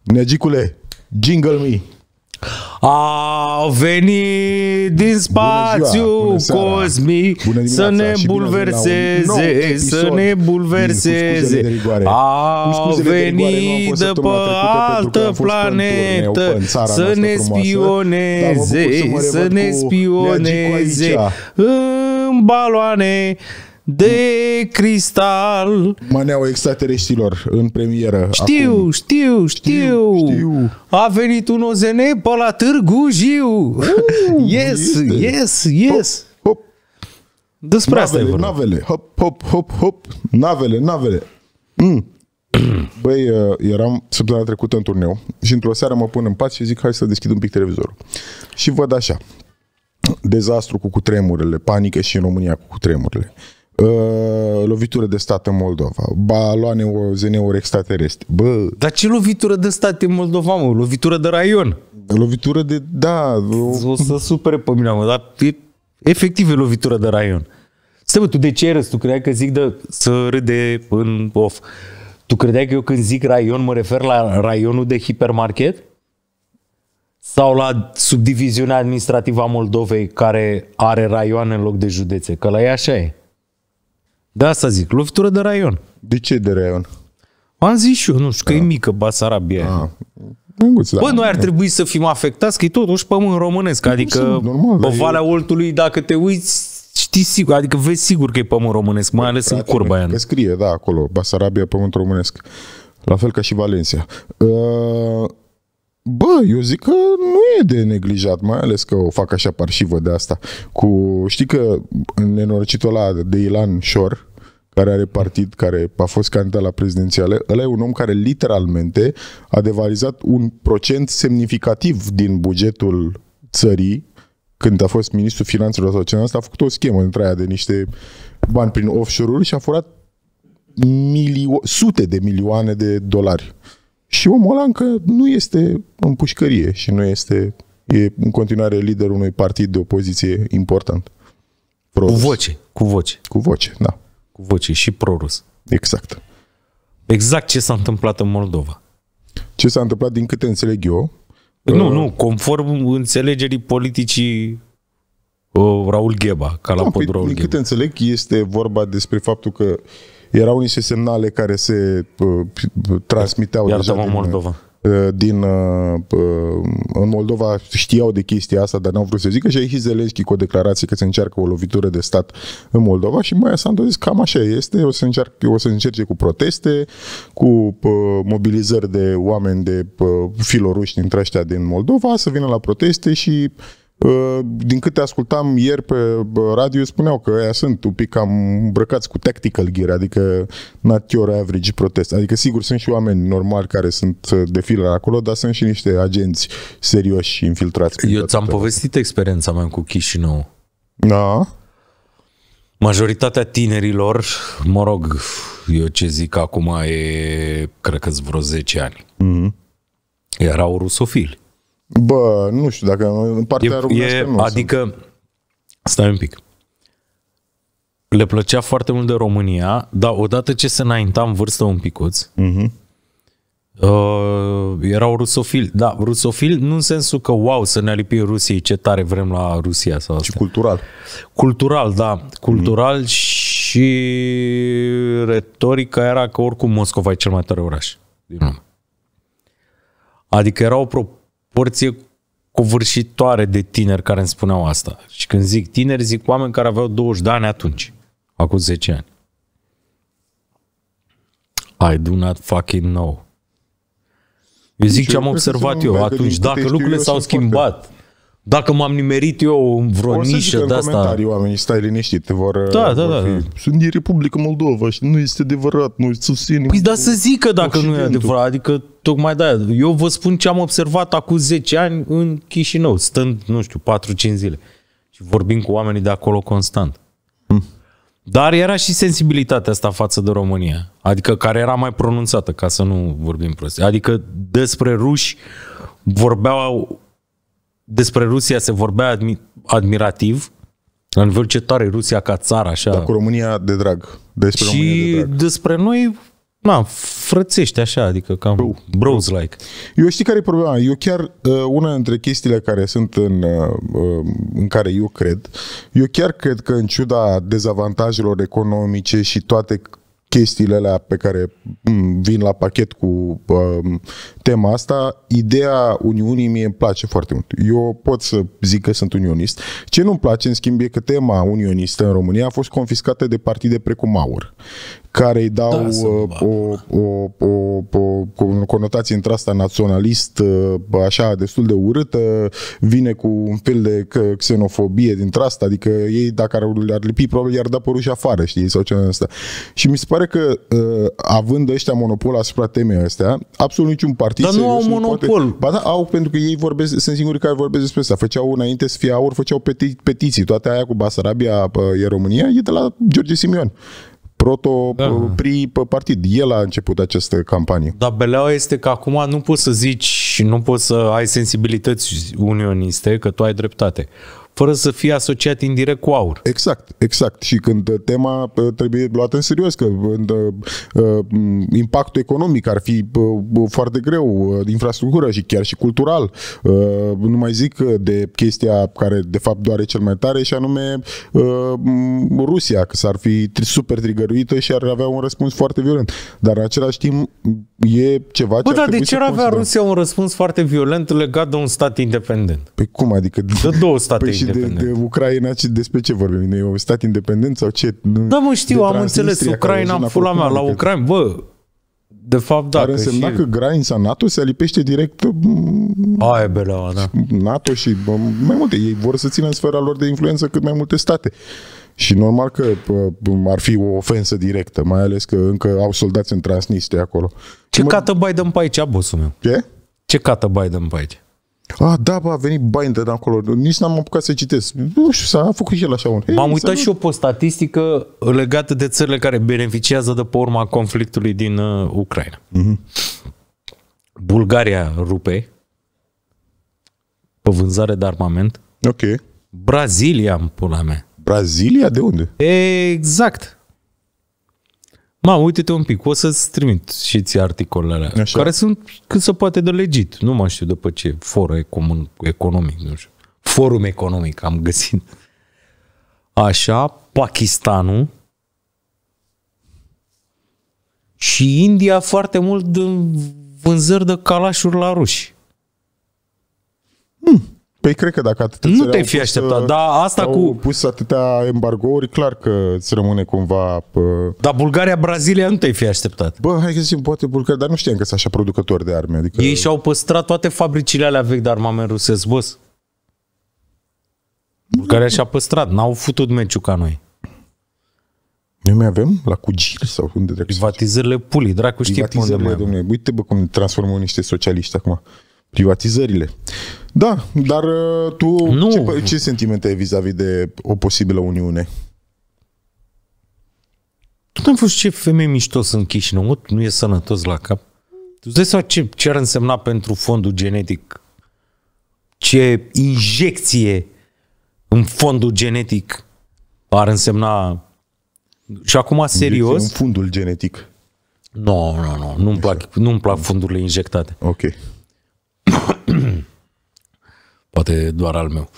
Negicule, jingle me. A venit din spațiu cosmic să ne bulverseze, să ne bulverseze. A venit de pe altă planetă să ne spioneze, să ne spioneze în baloane de cristal. Maneaua extraterestrilor în premieră. Știu. A venit un OZN pe la Târgu Jiu. Yes. Hop. Despre asta e vorba. Navele. Hop. Navele. Băi, eram săptămâna trecută în turneu și într-o seară mă pun în pat și zic hai să deschid un pic televizorul. Și văd așa. Dezastru cu cutremurile, panică și în România cu cutremurile. Lovitură de stat în Moldova, baloane OZN-uri extraterestre. Bă, dar ce lovitură de stat în Moldova, mă? Lovitură de raion. Lovitură de, da. O să supere pe mine, mă, dar efectiv e lovitură de raion. Stai, mă, tu de ce ai râs? Tu credeai că zic să râde în off. Tu credeai că eu când zic raion mă refer la raionul de hipermarket? Sau la subdiviziunea administrativă a Moldovei care are raioane în loc de județe? Că la ea așa e. De asta zic, lovitură de raion. De ce de raion? Am zis și eu, nu știu, că e mică Basarabia. Bă, noi ar trebui să fim afectați, că e totuși pământ românesc. Adică pe Valea Oltului, dacă te uiți, știi sigur, adică vezi sigur că e pământ românesc, mai ales în curba aia. Că scrie, da, acolo, Basarabia, pământ românesc. La fel ca și Valencia. Bă, eu zic că nu e de neglijat, mai ales că o fac așa parșivă de asta. Știi că nenorocitul ăla de Ilan Șor, care are partid, care a fost candidat la prezidențiale, ăla e un om care literalmente a devalizat un procent semnificativ din bugetul țării când a fost ministrul finanțelor sau ceva, a făcut o schemă între aia de niște bani prin offshore-uri și a furat sute de milioane de dolari. Și omul ăla încă nu este în pușcărie și nu este, e în continuare liderul unui partid de opoziție important. Pro-rus. Cu voce, da. Cu voce și pro-rus. Exact. Exact ce s-a întâmplat în Moldova. Ce s-a întâmplat din câte înțeleg eu? Nu, conform înțelegerii politicii Raul Gheba, ca la podul Raul Gheba. Din câte înțeleg, este vorba despre faptul că erau niște semnale care se transmiteau deja din Moldova. În Moldova știau de chestia asta, dar n-au vrut să zică și a ieșit Zelenski cu o declarație că se încearcă o lovitură de stat în Moldova și Maia Sandu a zis cam așa este, o să încerce cu proteste, cu mobilizări de oameni de filoruși dintre ăștia din Moldova să vină la proteste și din câte ascultam ieri pe radio spuneau că aia sunt un pic cam îmbrăcați cu tactical gear, adică not your average protest. Adică sigur sunt și oameni normali care sunt de filă acolo, dar sunt și niște agenți serioși și infiltrați. Eu ți-am povestit experiența mea cu Chișinău. Da. Majoritatea tinerilor, mă rog, eu ce zic acum e, cred că-s vreo 10 ani, erau rusofili. Bă, nu știu dacă în partea românească nu. Adică, stai un pic, le plăcea foarte mult de România, dar odată ce se înainta în vârstă un picuț, erau rusofili. Da, rusofili nu în sensul că wow, să ne alipie Rusiei, ce tare vrem la Rusia sau asta. Și cultural. Cultural, da. Cultural și retorica era că oricum Moscova e cel mai tare oraș din lume. Adică era o proporție covârșitoare de tineri care îmi spuneau asta. Și când zic tineri, zic oameni care aveau 20 de ani atunci, acum 10 ani. I do not fucking know. Eu zic ce am observat eu atunci. Dacă lucrurile s-au schimbat, dacă m-am nimerit eu în vreo nișă de asta... în comentarii oamenii, stai liniștit, Da. Sunt din Republica Moldova și nu este adevărat, noi susținem... Păi da să zică dacă nu e adevărat, adică tocmai de-aia. Eu vă spun ce am observat acum 10 ani în Chișinău, stând, nu știu, 4-5 zile și vorbim cu oamenii de acolo constant. Dar era și sensibilitatea asta față de România, adică care era mai pronunțată, ca să nu vorbim prost. Adică despre ruși vorbeau... Despre Rusia se vorbea admirativ, la nivel ce tare Rusia ca țară, așa. Dar cu România de drag. Despre noi Na, frățești așa, adică cam bros-like. Eu știi care e problema? Eu chiar, una dintre chestiile care sunt în care eu cred, eu chiar cred că în ciuda dezavantajelor economice și toate chestiile alea pe care vin la pachet cu tema asta, ideea Uniunii mie îmi place foarte mult. Eu pot să zic că sunt unionist. Ce nu-mi place, în schimb, e că tema unionistă în România a fost confiscată de partide precum AUR, care îi dau o conotație între asta naționalist, așa, destul de urâtă, vine cu un fel de xenofobie dintre asta, adică ei, dacă ar lipi, probabil i-ar da păruși afară, știi, sau ceva ăsta. Și mi se pare că, având ăștia monopol asupra temei astea, absolut niciun partid... Dar nu au monopol. Ba da, au, pentru că ei vorbesc, sunt singurii care vorbesc despre asta. Făceau, înainte să fie AUR, făceau petiții. Toate aia cu Basarabia e România, e de la George Simion. Partid. El a început această campanie. Dar beleaua este că acum nu poți să zici și nu poți să ai sensibilități unioniste, că tu ai dreptate, fără să fii asociat indirect cu AUR. Exact. Și când tema trebuie luată în serios, că impactul economic ar fi foarte greu, infrastructură și chiar și cultural. Nu mai zic de chestia care de fapt doare cel mai tare, și anume Rusia, că s-ar fi super trigăruită și ar avea un răspuns foarte violent. Dar în același timp e ceva ce ar trebui de ce ar avea Rusia un răspuns foarte violent legat de un stat independent? Păi cum adică? De două state independente. De Ucraina, despre ce vorbim? E un stat independent sau ce? Da, mă, știu, am înțeles. Ucraina, pula mea, la Ucraina, bă, de fapt, da. Ar însemna că granița NATO se alipește direct aia beleaua, da. NATO și mai multe. Ei vor să țină în sfera lor de influență cât mai multe state. Și normal că ar fi o ofensă directă, mai ales că încă au soldați în Transnistria acolo. Ce cată Biden pe aici, bossul meu? Ce? Ce cată Biden pe aici? Da, a venit Biden acolo. Nici n-am apucat să citesc. Nu știu, s-a făcut și el așa un... M-am uitat și eu pe o statistică legată de țările care beneficiază de pe urma conflictului din Ucraina. Bulgaria rupe pe vânzare de armament. Ok. Brazilia, în pula mea. Brazilia? De unde? Exact. Uite-te un pic, o să-ți trimit și ție articolele alea, așa, care sunt cât se poate de legit. Nu mai știu după ce, economic, nu știu. Forum economic am găsit. Așa, Pakistanul și India foarte mult de vânzări de calașuri la ruși. Păi cred că dacă atâtea nu te fi așteptat, dar asta au pus atâtea embargouri, clar că îți rămâne cumva... Dar Bulgaria, Brazilia nu te-ai fi așteptat. Bă, hai să zicem, poate Bulgaria, dar nu știam că sunt așa producători de arme. Adică... Ei și-au păstrat toate fabricile alea vechi de armament rusesc, boss. Bulgaria și-a păstrat, n-au futut meciul ca noi. Noi mai avem la Cugir sau unde dracu? Privatizările pulii, dracu știe unde mai domnule. Uite bă cum transformăm niște socialiști acum. Privatizările. Da, dar tu ce sentimente ai vis-a-vis de o posibilă uniune? Tu n-ai fost ce femei mișto sunt Chișinău, nu e sănătos la cap. Tu îți dai seama ce ar însemna pentru fondul genetic? Ce injecție în fondul genetic ar însemna? Și acum, serios? În fundul genetic. Nu-mi plac fundurile injectate. Ok. Poate doar al meu.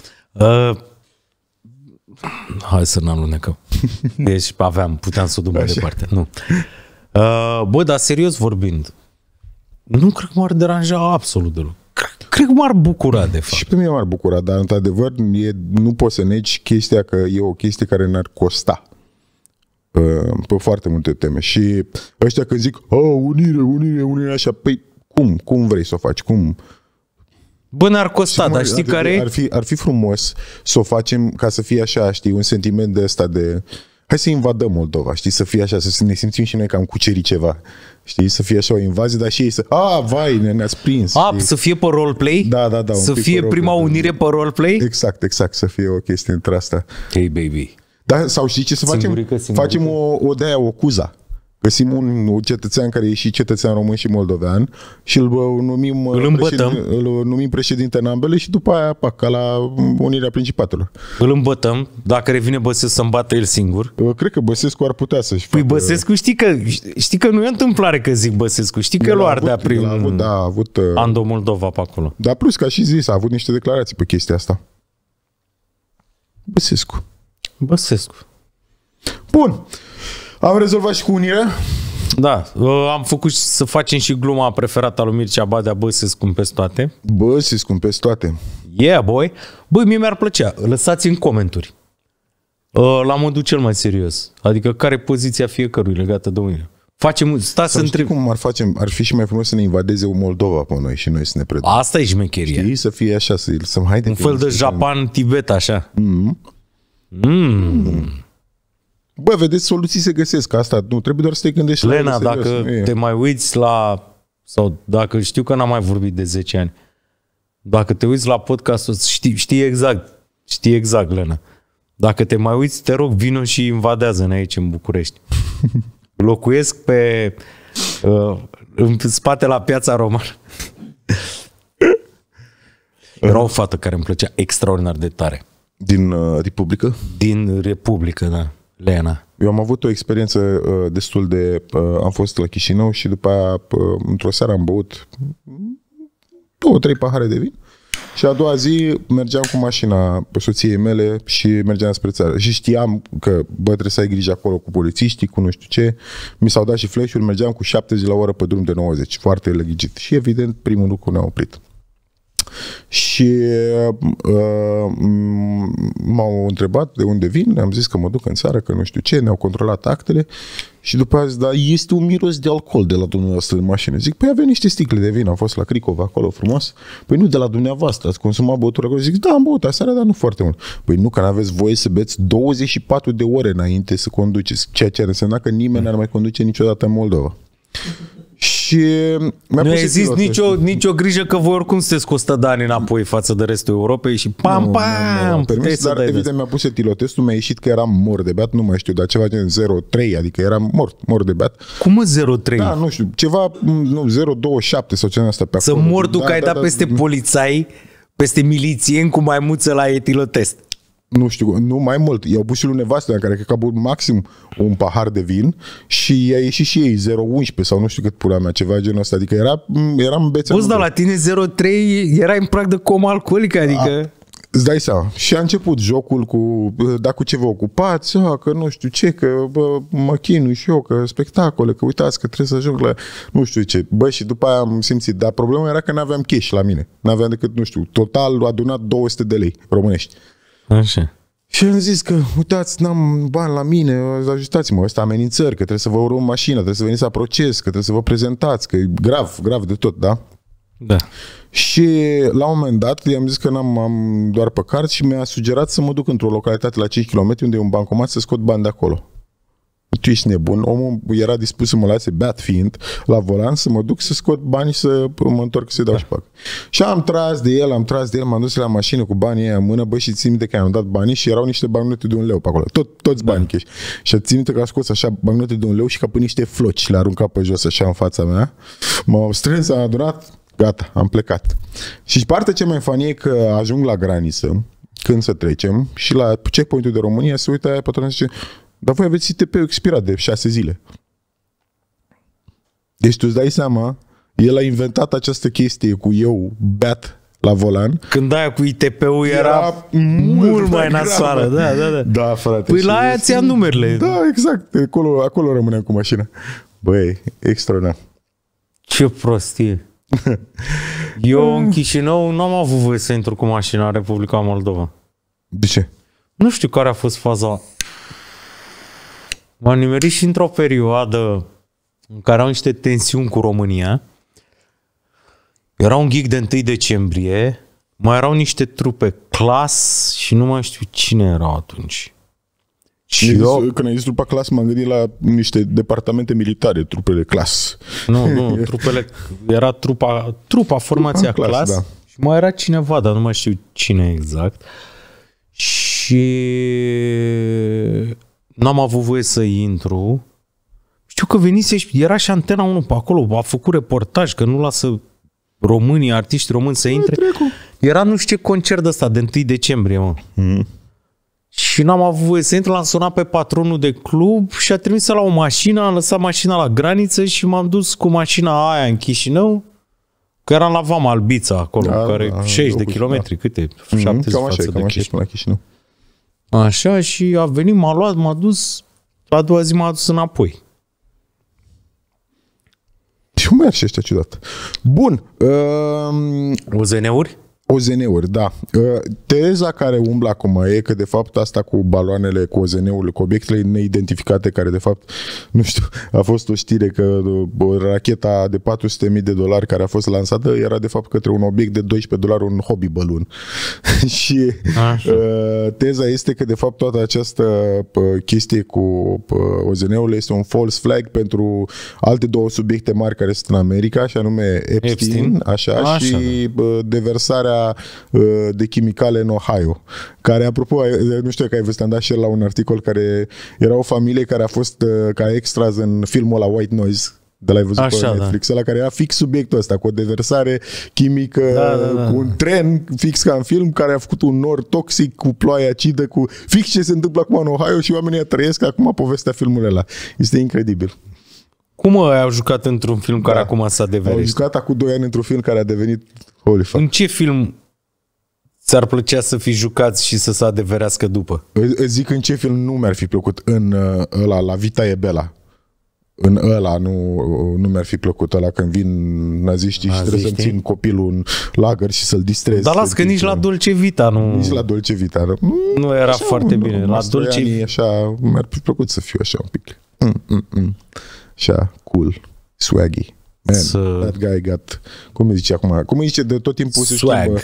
Hai să n-alunecăm. Deci puteam să o duc mai departe. Nu. Bă, dar serios vorbind, nu cred că m-ar deranja absolut deloc. Cred că m-ar bucura, de fapt. Și pe mine m-ar bucura, dar într-adevăr nu poți să negi chestia că e o chestie care ne-ar costa pe foarte multe teme. Și ăștia când zic unire, așa, păi cum vrei să o faci? Cum? Bă, ne-ar costa, dar știi care ar fi frumos să o facem ca să fie așa, știi, un sentiment de ăsta de hai să invadăm Moldova, știi, să fie așa, să ne simțim și noi că am cucerit ceva, știi, să fie așa o invazie, dar și ei să, vai, ne-ați prins. Să fie pe roleplay? Da. Să fie prima unire pe roleplay? Exact, să fie o chestie între asta. Hey, baby. Da, sau știi ce să facem? Facem o de-aia, o cuza. găsim un cetățean care e și cetățean român și moldovean și îl numim președinte în ambele și după aia, ca la Unirea Principatelor. Îl îmbătăm, dacă revine Băsescu să-mi bată el singur. Cred că Băsescu ar putea să-și facă... Băsescu știi că nu e o întâmplare că zic Băsescu, știi că el o ardea prin Ando Moldova pe acolo. Dar plus, ca și zis, a avut niște declarații pe chestia asta. Băsescu. Bun. Am rezolvat și cu Unirea? Da. Am făcut să facem și gluma preferată a lui Mircea Badea, Băsescu peste toate. Băsescu peste toate. Yeah, boy. Băi, mie mi-ar plăcea. Lăsați în comentarii. La modul cel mai serios. Adică care e poziția fiecărui legată de Unirea. Stați să întreb. Cum ar fi și mai frumos să ne invadeze o Moldova pe noi și noi să ne predăm. Asta e șmecheria. Știi? Să fie așa, să haide. Un fel de Japan-Tibet, așa. Bă, vedeți, soluții se găsesc. Asta nu trebuie doar să te gândești. Lena, dacă te mai uiți sau dacă știu că n-am mai vorbit de 10 ani, dacă te uiți la podcastul, știi exact, Lena. Dacă te mai uiți, te rog, vino și invadează-ne aici în București. Locuiesc în spate la Piața Romană. Era o fată care îmi plăcea extraordinar de tare. Din Republică? Din Republică, da. Lena. Eu am avut o experiență destul de... am fost la Chișinău și după aia, într-o seară am băut 2-3 pahare de vin și a doua zi mergeam cu mașina soției mele și mergeam spre țară. Și știam că, trebuie să ai grijă acolo cu polițiștii, cu nu știu ce. Mi s-au dat și flash-uri, mergeam cu 70 la oră pe drum de 90, foarte legit. Și evident, primul lucru ne-a oprit. Și m-au întrebat de unde vin, am zis că mă duc în țară, că nu știu ce, ne-au controlat actele și după aia zis, dar este un miros de alcool de la dumneavoastră în mașină. Zic, păi avea niște sticle de vin, am fost la Cricova acolo frumos. Păi nu, de la dumneavoastră, ați consumat băutură acolo? Zic, da, am băut aseară, dar nu foarte mult. Păi nu, că n-aveți voie să beți 24 de ore înainte să conduceți, ceea ce ar însemna că nimeni n-ar mai conduce niciodată în Moldova. Și nu ai zis nicio grijă că voi oricum sunteți cu 100 de ani înapoi față de restul Europei și pam, permis, dar evident mi-a pus etilotestul, mi-a ieșit că eram mor de beat, nu mai știu, dar ceva gen 0,3, adică eram mor de beat. Cum 0,3? Da, nu știu, ceva, 0,27 sau ceva asta pe acolo. Să mor tu că ai dat peste polițai, peste milițieni cu maimuță la etilotest. Nu știu, nu mai mult. I-au pus și lui nevastă care cred că a băut maxim un pahar de vin și i-a ieșit și ei 0,11 sau nu știu cât pula mea, ceva genul ăsta. Adică eram bețe. Poți, dar la tine 0,3 era în prag de comă alcoolică, adică... Îți dai seama. Și a început jocul cu, cu ce vă ocupați, că nu știu ce, că mă chinui și eu, că spectacole, că uitați că trebuie să ajung la nu știu ce. Bă, și după aia am simțit, dar problema era că n-aveam cash la mine. N-aveam decât, nu știu, total adunat 200 de lei românești. Așa. Și am zis că, uitați, n-am bani la mine, ajutați-mă, ăsta amenințări, că trebuie să vă urmăm mașina, trebuie să veniți la proces, că trebuie să vă prezentați, că e grav de tot, da? Da. Și la un moment dat i-am zis că am doar pe card și mi-a sugerat să mă duc într-o localitate la 5 km unde e un bancomat să scot bani de acolo. Tu ești nebun. Omul era dispus să mă lase, beat fiind, la volan, să mă duc să scot bani și să mă întorc să-i dau șpac. Și am tras de el, m-am dus la mașină cu banii aia în mână, bă, și țin minte că am dat banii și erau niște bancnote de 1 leu pe acolo. Toți banii cash. Și țin minte că a scos așa bancnote de 1 leu și ca pe niște floci le-a aruncat pe jos așa în fața mea. M-au strâns, am adunat, gata, am plecat. Și partea cea mai funny e că ajung la graniță, când să trecem, și la checkpoint-ul de România se uită aia patronul și zice, dar voi aveți ITP-ul expirat de 6 zile. Deci tu îți dai seama, el a inventat această chestie cu eu beat la volan. Când aia cu ITP-ul era mult mai nasoală. Da. Da, frate. Păi la aia ți-a numerele. Da, exact. Acolo rămâneam cu mașina. Băi, extraordinar. Ce prostie. Eu în Chișinău nu am avut voie să intru cu mașina în Republica Moldova. De ce? Nu știu care a fost faza. M-am nimerit și într-o perioadă în care au niște tensiuni cu România. Era un gig de 1 decembrie, mai erau niște trupe Clas și nu mai știu cine erau atunci. Și când ai zis trupa Clas, m-am gândit la niște departamente militare, trupele Clas. Nu, trupele, era trupa formația Clas, da. Și mai era cineva, dar nu mai știu cine exact. Și n-am avut voie să intru. Știu că venise și era și Antena 1 pe acolo, a făcut reportaj că nu lasă românii, artiști români să intre. Era nu știu ce concert ăsta de 1 decembrie, mă. Și n-am avut voie să intru, l-am sunat pe patronul de club și a trimis la o mașină, am lăsat mașina la graniță și m-am dus cu mașina aia în Chișinău, că eram la Vama Albița acolo, care 60 de kilometri, câte? 70 față de Chișinău. Așa, și a venit, m-a luat, m-a dus, a doua zi m-a adus înapoi. Și cum merge ăștia ciudat? Bun. OZN-uri? OZN-uri, da. Teza care umblă acum e că de fapt asta cu baloanele, cu OZN-urile, cu obiectele neidentificate, care de fapt, nu știu, a fost o știre că racheta de $400.000 care a fost lansată era de fapt către un obiect de $12, un hobby balloon. Și teza este că de fapt toată această chestie cu OZN-urile este un false flag pentru alte două subiecte mari care sunt în America, și anume Epstein. Așa. Și deversarea de chimicale în Ohio, care, apropo, nu știu că ai văzut, am dat și el la un articol, care era o familie care a fost ca extras în filmul la White Noise, de la ai văzut pe Netflix, ăla care era fix subiectul ăsta, cu o deversare chimică, cu un tren, fix ca în film, care a făcut un nor toxic, cu ploaie acidă, cu fix ce se întâmplă acum în Ohio, și oamenii trăiesc acum povestea filmului ăla. Este incredibil. Cum au jucat într-un film care acum s-a devenit? Au jucat acum 2 ani într-un film care a devenit holy fuck. În ce film ți-ar plăcea să fi jucați și să se adeverească după? Zic în ce film nu mi-ar fi plăcut. În ăla, La Vita e Bella. În ăla nu mi-ar fi plăcut, ăla când vin naziștii și trebuie să-mi țin copilul în lagăr și să-l distrez. Dar las că nici la Dolce Vita nu... Nici la Dolce Vita. Nu era așa, foarte bine. La Dolce Vita așa, mi-ar fi plăcut să fiu așa un pic. Așa, cool, swaggy. Man, that guy got... Cum îi zice acum? Cum îi zice de tot timpul se schimbă?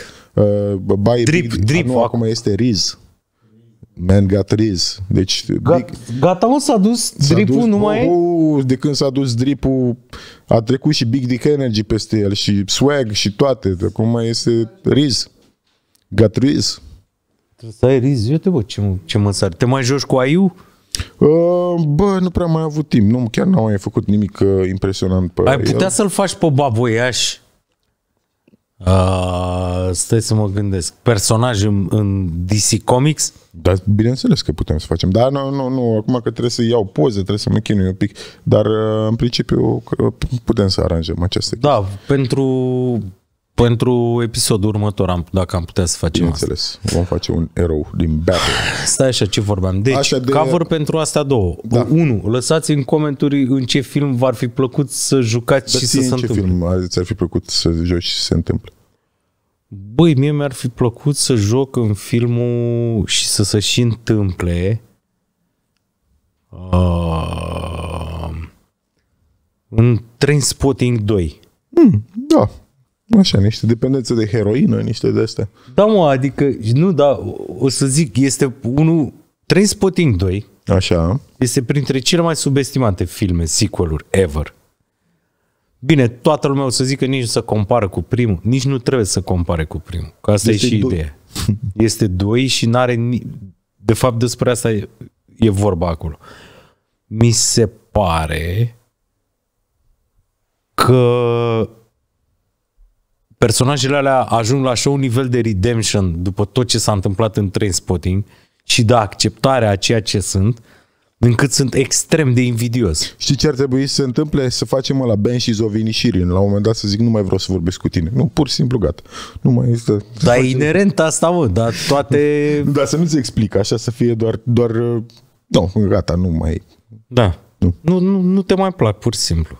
Drip. Acum este Riz. Man got Riz. Deci, gata, mă, s-a dus dripul, nu mai e? De când s-a dus dripul, a trecut și Big Dick Energy peste el și swag și toate. Acum este Riz. Got Riz. Trebuie să ai Riz. Uite, bă, ce măsari. Te mai joci cu Aiu? Bă, nu prea am mai avut timp. Nu, chiar n-am mai făcut nimic impresionant pe ai putea să-l faci pe Baboiaș? Stai să mă gândesc. Personaj în DC Comics? Da, bineînțeles că putem să facem. Dar nu, acum că trebuie să iau poze, trebuie să mă chinui un pic. Dar în principiu putem să aranjăm această chestie. Da, pentru episodul următor, dacă am putea să facem bineînțeles, asta. Vom face un erou din Battle. Stai așa, ce vorbeam? Deci, cover pentru astea două. Da. 1. Lăsați în comentarii în ce film v-ar fi plăcut să jucați și să se întâmple. În ce film ți-ar fi plăcut să joci și să se întâmple? Băi, mie mi-ar fi plăcut să joc în filmul și să se și întâmple în Trainspotting 2. Da. Așa, niște dependențe de heroină, niște de astea. Da, mă, adică, nu, da, o să zic, este unul, Trainspotting 2. Așa. Este printre cele mai subestimate filme, sequel-uri, ever. Bine, toată lumea o să zică nici nu se compară cu primul, nici nu trebuie să compare cu primul, că asta este e și ideea. Este 2 și n-are, de fapt despre asta e vorba acolo. Mi se pare că personajele alea ajung la așa un nivel de redemption după tot ce s-a întâmplat în Trainspotting și de acceptarea a ceea ce sunt, încât sunt extrem de invidios. Știi ce ar trebui să se întâmple? Să facem la Banshees of Inisherin. La un moment dat să zic, nu mai vreau să vorbesc cu tine. Nu, pur și simplu, gata. Nu mai este... Dar e inerent asta, mă, dar toate... Da, să nu-ți explic, așa să fie doar... Nu, gata, nu mai... Da. Nu te mai plac, pur și simplu.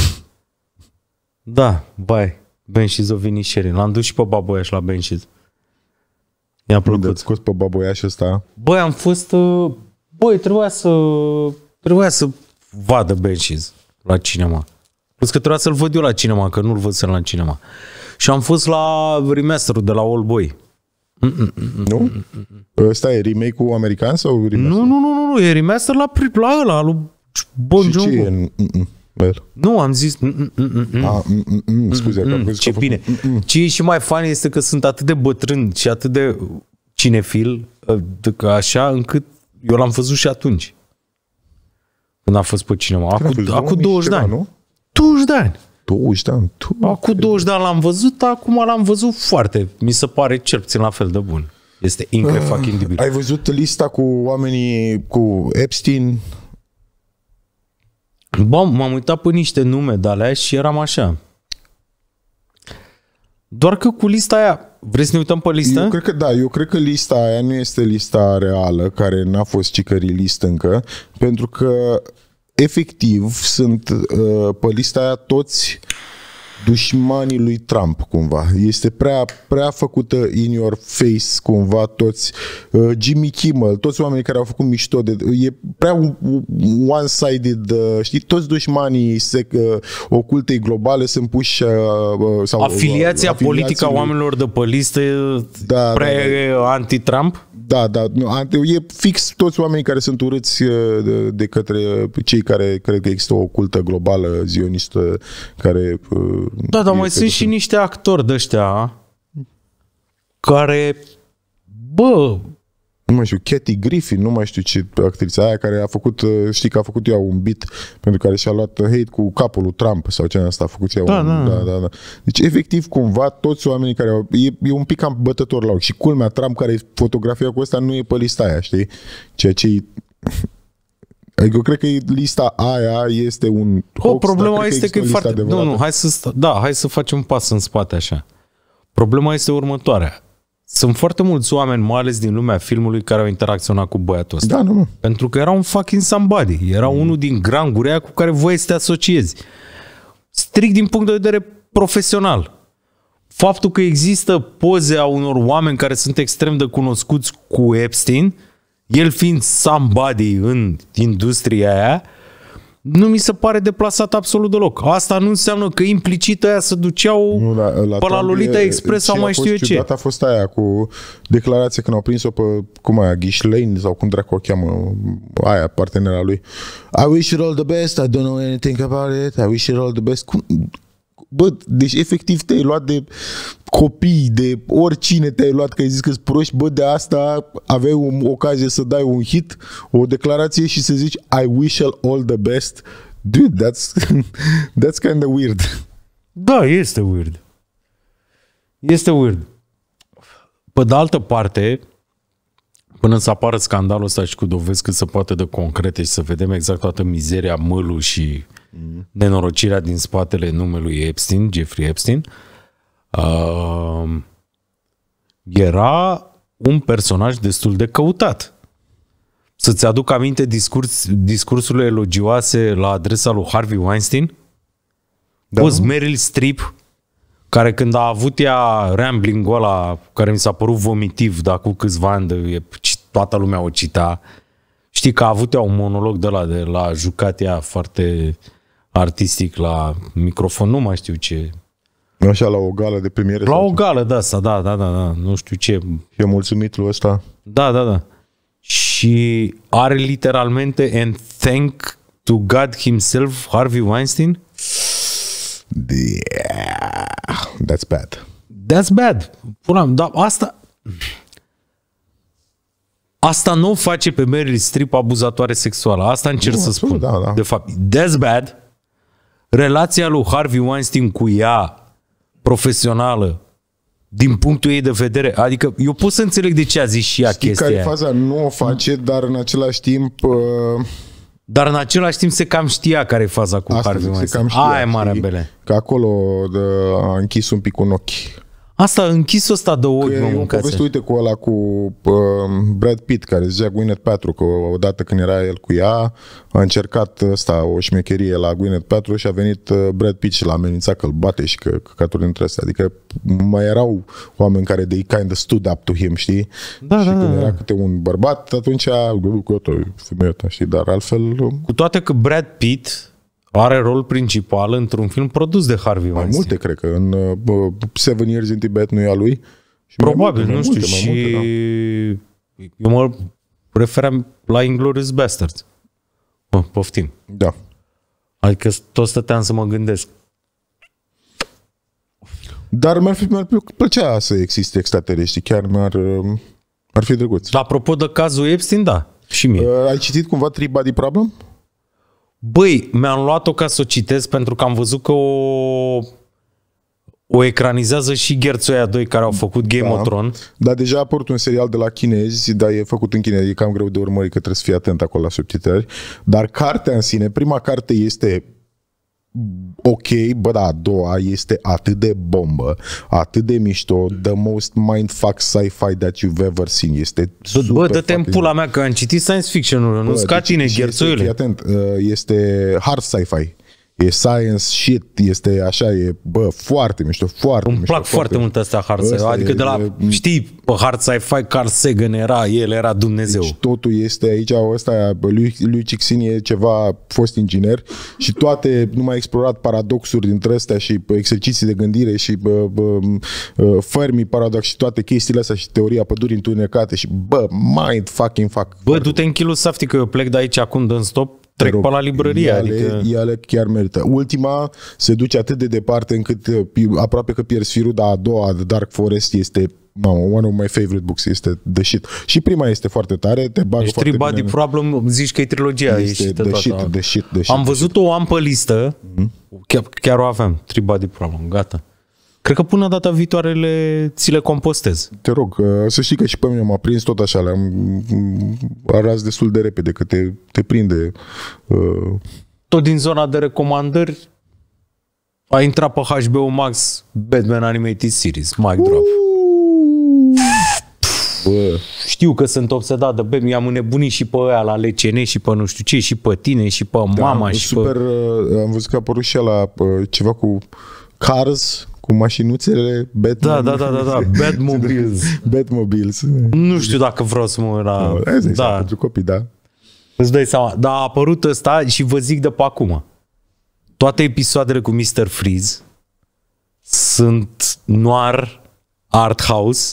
Da, bai. Banshees of Inisherin. L-am dus și pe Baboiaș la Banshees. Mi-a plăcut. Unde-ți scos pe Baboiaș ăsta? Băi, am fost... Băi, trebuia să vadă Banshees la cinema. Plus că trebuia să-l văd eu la cinema, că nu-l văd la cinema. Și am fost la remasterul de la Old Boy. Nu? Ăsta e remake-ul american sau remaster? Nu, e remaster la ăla, lui Bon Joon-ho. Și ce e? Nu, am zis... Scuze. Ce bine. Ce e și mai funny este că sunt atât de bătrân și atât de cinefil, așa, încât eu l-am văzut și atunci. Când a fost pe cinema. Acum 20 de ani. Nu? 20 de ani. 20 de ani. Acum 20 de ani l-am văzut, acum l-am văzut foarte. Mi se pare cel puțin la fel de bun. Este incredibil. Ai văzut lista cu oamenii cu Epstein? Bă, m-am uitat pe niște nume de alea și eram așa. Doar că cu lista aia, vrei să ne uităm pe listă? Eu cred că lista aia nu este lista reală, care n-a fost cicării list încă, pentru că efectiv sunt pe lista aia toți dușmanii lui Trump, cumva. Este prea făcută in your face, cumva, toți. Jimmy Kimmel, toți oamenii care au făcut mișto de... E prea one-sided, știi? Toți dușmanii ocultei globale sunt puși... Sau, afiliația politică a oamenilor de pe listă prea anti-Trump? Da, e fix toți oamenii care sunt urâți de către cei care cred că există o cultă globală zionistă care... Da, dar mai sunt și niște actori de ăștia care, nu mai știu, Kathy Griffin, nu mai știu ce actrița aia care a făcut, știi că a făcut ea un beat pentru care și-a luat hate cu capul lui Trump sau ce asta a făcut ea. Da. Deci efectiv cumva toți oamenii care au, e un pic cam bătător la ochi și culmea Trump care fotografia cu ăsta nu e pe lista aia, știi? Ceea ce adică eu cred că lista aia este un hoax, problema este că e foarte... hai să facem un pas în spate așa. Problema este următoarea. Sunt foarte mulți oameni, mai ales din lumea filmului, care au interacționat cu băiatul ăsta. Da, nu. Pentru că era un fucking somebody. Era unul din granguri aia cu care voiai să te asociezi. Strict din punct de vedere profesional. Faptul că există poze a unor oameni care sunt extrem de cunoscuți cu Epstein, el fiind somebody în industria aia, nu mi se pare deplasat absolut deloc. Asta nu înseamnă că implicit aia se duceau pe la Lolita Express sau mai știu eu ce. A fost aia cu declarația când au prins-o pe, cum aia, Ghislaine sau cum dracu o cheamă, aia, partenera lui. I wish you all the best, I don't know anything about it, I wish you all the best. Bă, deci efectiv te-ai luat de copii, de oricine te-ai luat, că ai zis că-s proști, bă, de asta aveai o ocazie să dai un hit, o declarație și să zici I wish all the best. Dude, that's kind of weird. Da, este weird. Este weird. Pe de altă parte, până să apară scandalul ăsta și cu dovezi cât se poate de concrete și să vedem exact toată mizeria, mălul și nenorocirea din spatele numelui Epstein, Jeffrey Epstein, era un personaj destul de căutat. Să-ți aduc aminte discursurile elogioase la adresa lui Harvey Weinstein? Da. Meryl Streep, care când a avut ea rambling-ul ăla, care mi s-a părut vomitiv de acum câțiva ani, toată lumea o cita, știi că a avut ea un monolog de la jucat ea foarte artistic la microfon, nu mai știu ce. Așa, la o gală de premiere? La o gală de asta, da, nu știu ce. E mulțumit lui ăsta? Da. Și are literalmente and thank to God himself Harvey Weinstein? Yeah, that's bad. That's bad. Dar asta nu o face pe Meryl Streep abuzatoare sexuală. Asta încerc să spun. Da. De fapt, that's bad. Relația lui Harvey Weinstein cu ea profesională din punctul ei de vedere, adică eu pot să înțeleg de ce a zis și ea chestia aia. Faza nu o face, dar în același timp dar în același timp se cam știa care e faza cu Harvey Weinstein. Aia e marea bele. Că acolo a închis un pic un ochi. Asta, închis ăsta de ochi, mă mâncați. Uite cu ăla cu Brad Pitt, care zicea Gwyneth Paltrow, că odată când era el cu ea, a încercat o șmecherie la Gwyneth Paltrow și a venit Brad Pitt și l-a amenințat că îl bate și că căcaturi între astea. Adică mai erau oameni care they kind of stood up to him, știi? Da, și când era câte un bărbat, atunci femeia ta, știi? Dar altfel... Cu toate că Brad Pitt are rol principal într-un film produs de Harvey Weinstein. Mai multe, cred că. În 7 Years in Tibet nu e a lui. Și probabil, nu știu. Și eu mă referam la Inglourious Basterds. Poftim. Da. Adică tot stăteam să mă gândesc. Dar mi-ar plăcea să existe extraterestri. Chiar ar fi drăguț. Apropo de cazul Epstein, da. Și mie. Ai citit cumva Three Body Problem? Băi, mi-am luat-o ca să o citesc pentru că am văzut că o ecranizează și gherții ăia doi care au făcut Game of Thrones. Dar deja a apărut un serial de la chinezi, dar e făcut în chineză, e cam greu de urmărit, că trebuie să fii atent acolo la subtitrări. Dar cartea în sine, prima carte este ok, bă, da, a doua este atât de bombă, atât de mișto, the most mindfuck sci-fi that you've ever seen. Este super. Bă, dă-te în pula mea că am citit science fiction-ul, nu-ți ca tine, gherțoiule. Fii atent, este hard sci-fi. E science shit, este așa, e, bă, foarte mișto, foarte mișto. Îmi plac foarte mult astea hard sci-fi, adică de la, știi, pe hard sci-fi, Carl Sagan era Dumnezeu. Deci totul este aici, ăsta, lui Cixin e ceva, fost inginer și toate, nu mai explorat paradoxuri dintre astea și exerciții de gândire și Fermi paradox și toate chestiile astea și teoria pădurii întunecate și, bă, mind fucking fuck. Bă, du-te în chilul safti că eu plec de aici acum dă-n stop. Trec pe la librărie. Ele chiar merită. Ultima se duce atât de departe încât aproape că pierzi firul, dar a doua, The Dark Forest, este one of my favorite books, este the shit. Și prima este foarte tare, te bagă deci foarte bine. Deci Problem, zici că e trilogia. Este the shit. Am văzut-o, o am pe listă, chiar o aveam, Three Body Problem, gata. Cred că până data viitoare ți le compostez. Te rog, să știi că și pe mine m-a prins tot așa, le-am aras destul de repede, că te prinde. Tot din zona de recomandări a intrat pe HBO Max Batman Animated Series, mic drop. Bă. Știu că sunt obsedat de Batman, i-am înnebunit și pe ăia la LCN și pe nu știu ce, și pe tine, și pe mama. Și super, am văzut că a apărut și la ceva cu Cars, cu mașinuțele Batman. Da. Batmobiles. Nu știu dacă vreau să mă la... Da, pentru copii, da. Îți dai seama. Dar a apărut ăsta și vă zic de pe acum. Toate episoadele cu Mr. Freeze sunt noir art house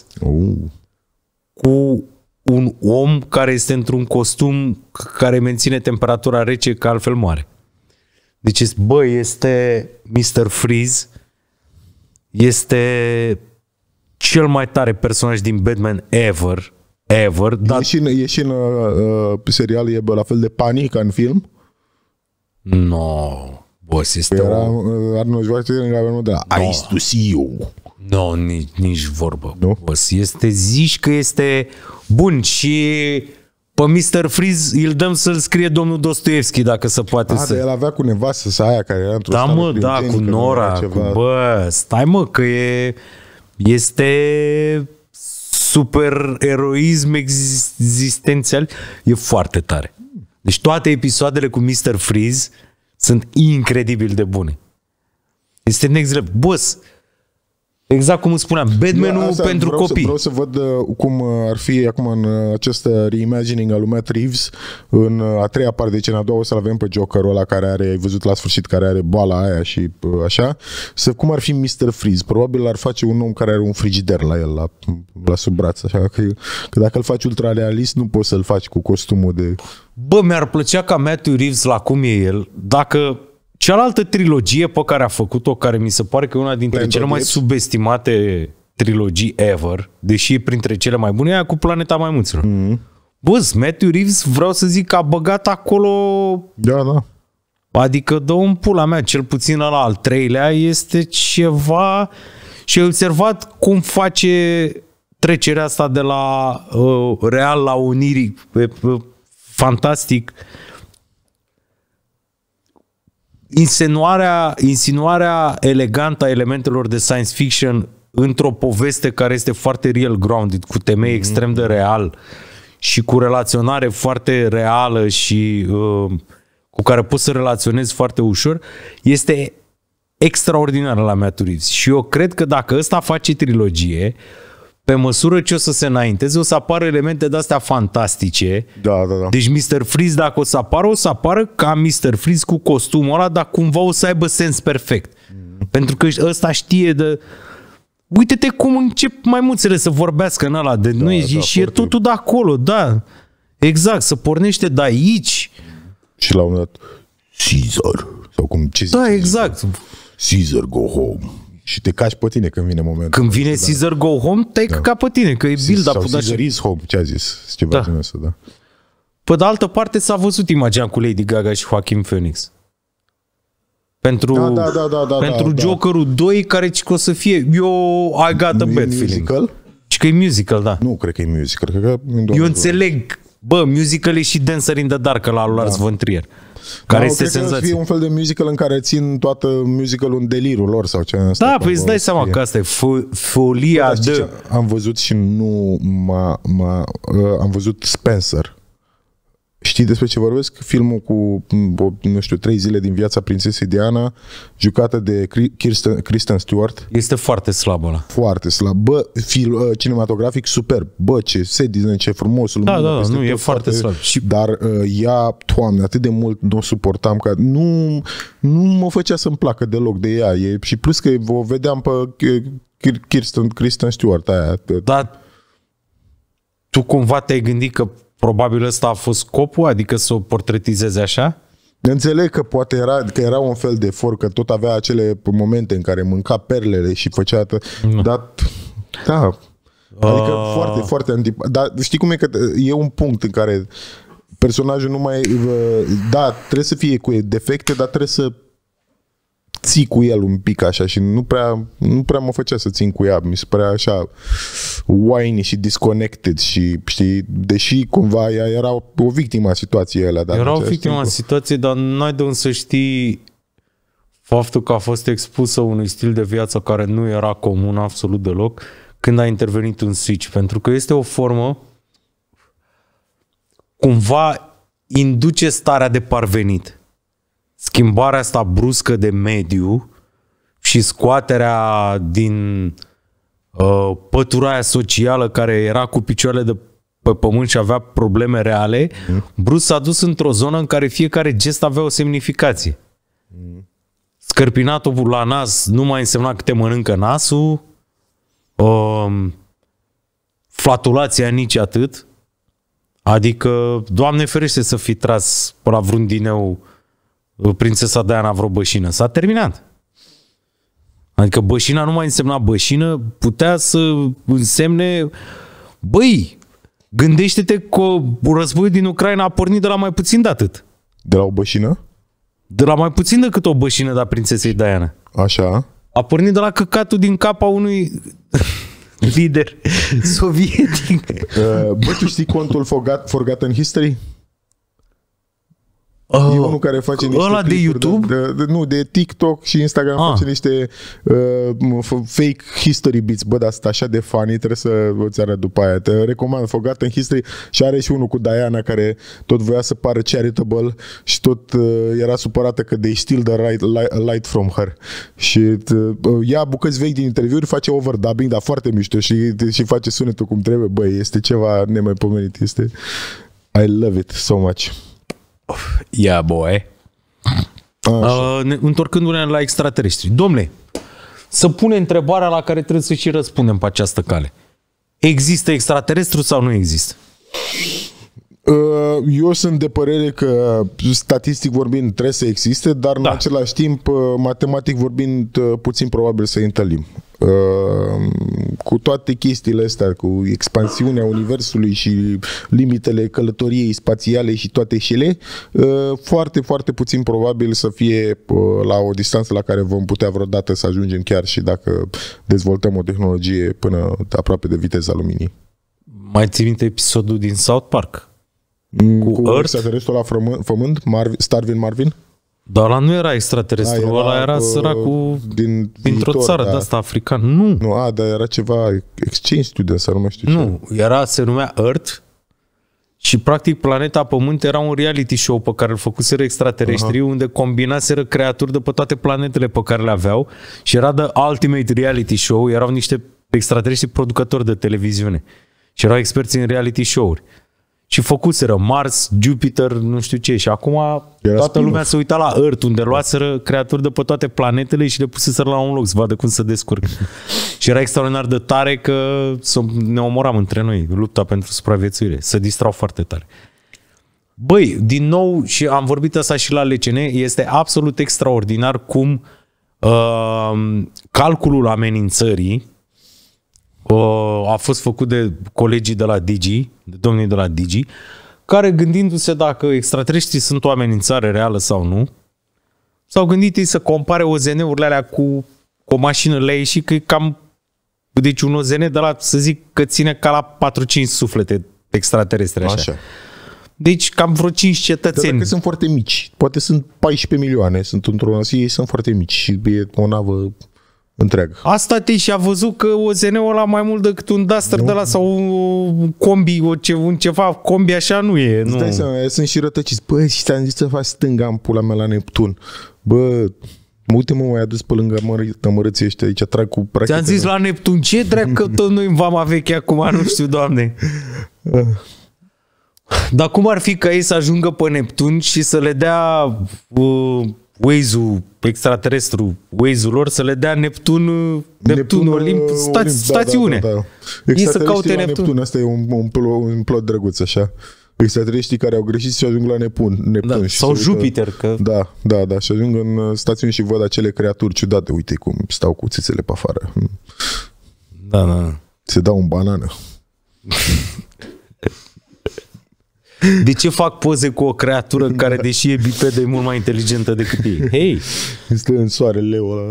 cu un om care este într-un costum care menține temperatura rece, că altfel moare. Deci, bă, este Mr. Freeze, este cel mai tare personaj din Batman ever. Dar... E și în serial, e la fel de panic ca în film? No, boss, este era Arnold Schwarzenegger de la Ice to see you. No, nici vorbă. No? Boss, zici că este bun și pe Mr. Freeze îl dăm să-l scrie domnul Dostoevski, dacă se poate să... el avea cu nevastă sa aia care era într-o stare prietenică. Cu Nora, bă, stai mă, că este super eroism existențial. E foarte tare. Deci toate episoadele cu Mr. Freeze sunt incredibil de bune. Este next level. Boss, exact cum îți spuneam, Batman-ul pentru copii. Vreau să văd cum ar fi acum în această reimagining al lui Matt Reeves în a treia parte, deci în a doua o să-l avem pe Joker-ul ăla care are, ai văzut la sfârșit, care are boala aia și așa, cum ar fi Mr. Freeze. Probabil ar face un om care are un frigider la el, la sub braț, așa că dacă îl faci ultra realist, nu poți să-l faci cu costumul de... Bă, mi-ar plăcea ca Matthew Reeves, la cum e el, dacă... Cealaltă trilogie pe care a făcut-o, care mi se pare că e una dintre cele mai subestimate trilogii ever, deși e printre cele mai bune, e aia cu Planeta Maimuților. Bă, Matthew Reeves, vreau să zic că a băgat acolo... Da. Adică dă un pula mea, cel puțin ăla al treilea, este ceva... Și ai observat cum face trecerea asta de la real la oniric, fantastic. Insinuarea elegantă a elementelor de science fiction într-o poveste care este foarte real grounded, cu temei extrem de real și cu relaționare foarte reală și cu care poți să relaționezi foarte ușor, este extraordinară la Matthew Reeves. Și eu cred că dacă ăsta face trilogie, pe măsură ce o să se înainteze, o să apară elemente de-astea fantastice. Da. Deci Mr. Freeze, dacă o să apară ca Mr. Freeze cu costumul ăla, dar cumva o să aibă sens perfect. Pentru că ăsta știe de... Uite-te cum încep maimuțele să vorbească în ăla. Și e totul de acolo, da. Exact, să pornește de aici. Și la un moment dat, Caesar. Sau cum, ce zice? Da, exact. Caesar, go home. Și te cași pe tine când vine momentul. Când vine Caesar Go Home, te-ai căcat pe tine, că e build-up-ul. Sau Caesar is home, ce a zis? Ceva genul ăsta, da. Pe de altă parte s-a văzut imaginea cu Lady Gaga și Joaquin Phoenix. Pentru Joker-ul 2, care o să fie I got a bad feeling. Musical? Și că e musical, da. Nu cred că e musical. Cred că eu înțeleg, musical e și Dancer in the Dark la lui Lars von Trier. Care este senzație. Cred că fie un fel de musical în care țin toată musicalul în delirul lor sau ce. Da, păi îți dai seama că asta e folia de... Am văzut și nu am văzut Spencer. Știi despre ce vorbesc? Filmul cu, 3 zile din viața prințesei Diana, jucată de Kristen Stewart. Este foarte slab ăla. Foarte slab. Cinematografic superb. Ce set design, ce frumos. Da, nu, e foarte slab. Dar ea, Doamne, atât de mult nu o suportam, că nu mă făcea să-mi placă deloc de ea. Și plus că o vedeam pe Kristen Stewart aia. Dar tu cumva te-ai gândit că probabil ăsta a fost scopul, adică să o portretizeze așa? Înțeleg că poate era un fel de efort, că tot avea acele momente în care mânca perlele și făcea... Dar, da, adică foarte, foarte antipatic. Dar știi cum e? Că e un punct în care personajul nu mai... Da, trebuie să fie cu defecte, dar trebuie să ții cu el un pic așa și nu prea mă făcea să țin cu ea. Mi se părea așa whiny și disconnected și știi, deși cumva ea era o victimă a situației alea. Era o victimă a situației, dar n-ai de unde să știi faptul că a fost expusă unui stil de viață care nu era comun absolut deloc când a intervenit un switch. Pentru că este o formă cumva induce starea de parvenit. Schimbarea asta bruscă de mediu și scoaterea din pătura aia socială care era cu picioarele de pe pământ și avea probleme reale, brusc s-a dus într-o zonă în care fiecare gest avea o semnificație. Scărpinatul la nas nu mai însemna că te mănâncă nasul, flatulația nici atât, adică, Doamne ferește să fi tras pe la vreun dineu prințesa Diana vreo bășină. S-a terminat. Adică bășina nu mai însemna bășină, putea să însemne gândește-te că războiul din Ucraina a pornit de la mai puțin de atât. De la o bășină? De la mai puțin decât o bășină de a prințesei Diana. Așa. A pornit de la căcatul din capa unui lider sovietic. Tu știi contul Forgotten History? E unul care face niște ăla de YouTube? De TikTok și Instagram face niște fake history bits. Dar asta așa de funny, trebuie să îți arăt după aia. Te recomand Forgotten History și are și unul cu Diana care tot voia să pară charitable și tot era supărată că they steal the light from her. Și ia bucăți vechi din interviuri, face overdubbing, dar foarte mișto și face sunetul cum trebuie. Este ceva nemaipomenit. I love it so much. Yeah, boy. Întorcându-ne la extraterestri. Dom'le, să pune întrebarea la care trebuie să și răspundem pe această cale. Există extraterestru sau nu există? Eu sunt de părere că statistic vorbind trebuie să existe, dar în același timp matematic vorbind puțin probabil să întâlnim. Cu toate chestiile astea, cu expansiunea universului și limitele călătoriei spațiale și toate șele, foarte, foarte puțin probabil să fie la o distanță la care vom putea vreodată să ajungem, chiar și dacă dezvoltăm o tehnologie până aproape de viteza luminii. Mai ții minte episodul din South Park? Cu extraterestru la Fământ? Starvin Marvin? Dar ăla nu era extraterestru, ăla era săracul dintr-o țară de asta africană. Nu, dar era ceva exchange student sau nu mai știu ce. Nu, se numea Earth și practic planeta Pământ era un reality show pe care îl făcuseră extraterestrii, unde combinaseră creaturi de pe toate planetele pe care le aveau și era the ultimate reality show, erau niște extraterestri producători de televiziune și erau experți în reality show-uri. Și făcuseră Mars, Jupiter, nu știu ce. Și acum toată lumea se uita la Earth, unde luaseră creaturi de pe toate planetele și le puseseră la un loc să vadă cum se descurcă. Și era extraordinar de tare că ne omoram între noi, lupta pentru supraviețuire. Se distrau foarte tare. Din nou, și am vorbit asta și la LCN, este absolut extraordinar cum calculul amenințării a fost făcut de colegii de la Digi, de domnii de la Digi, care, gândindu-se dacă extraterestrii sunt o amenințare reală sau nu, s-au gândit ei să compare OZN-urile alea cu o mașină la ei și că e cam... Deci un OZN de la, să zic, că ține ca la 4-5 suflete extraterestre așa. Deci cam vreo 5 cetățeni. Dar dacă sunt foarte mici, poate sunt 14 milioane, sunt într-o zi, ei sunt foarte mici și e o navă întreagă. Asta și-a văzut că OZN-ul ăla mai mult decât un Duster de la sau un combi, un ceva combi așa nu e. Nu. Stai seama, sunt și rătăciți. Bă, și ți-am zis să faci stânga în pula mea la Neptun. Bă, uite mă, m-ai adus pe lângă tămărății ăștia aici, trag cu practică. Ți-am zis la Neptun, ce drept că tot noi în vama veche acum, nu știu, Doamne. Dar cum ar fi ca ei să ajungă pe Neptun și să le dea Waze-ul extraterestru, Waze-ul lor, să le dea Neptun Olimp, stațiune. Da. Ei să caute Neptun. Asta e un plot drăguț, așa. Extraterestrii care au greșit și ajung la Neptun da, și sau Jupiter. Că... Da. Și ajung în stațiune și văd acele creaturi ciudate. Uite cum stau cu țițele pe afară. Da. Se dau în banană. De ce fac poze cu o creatură care, deși e bipedă, e mult mai inteligentă decât ei? Hei! Stă în soare leu ăla.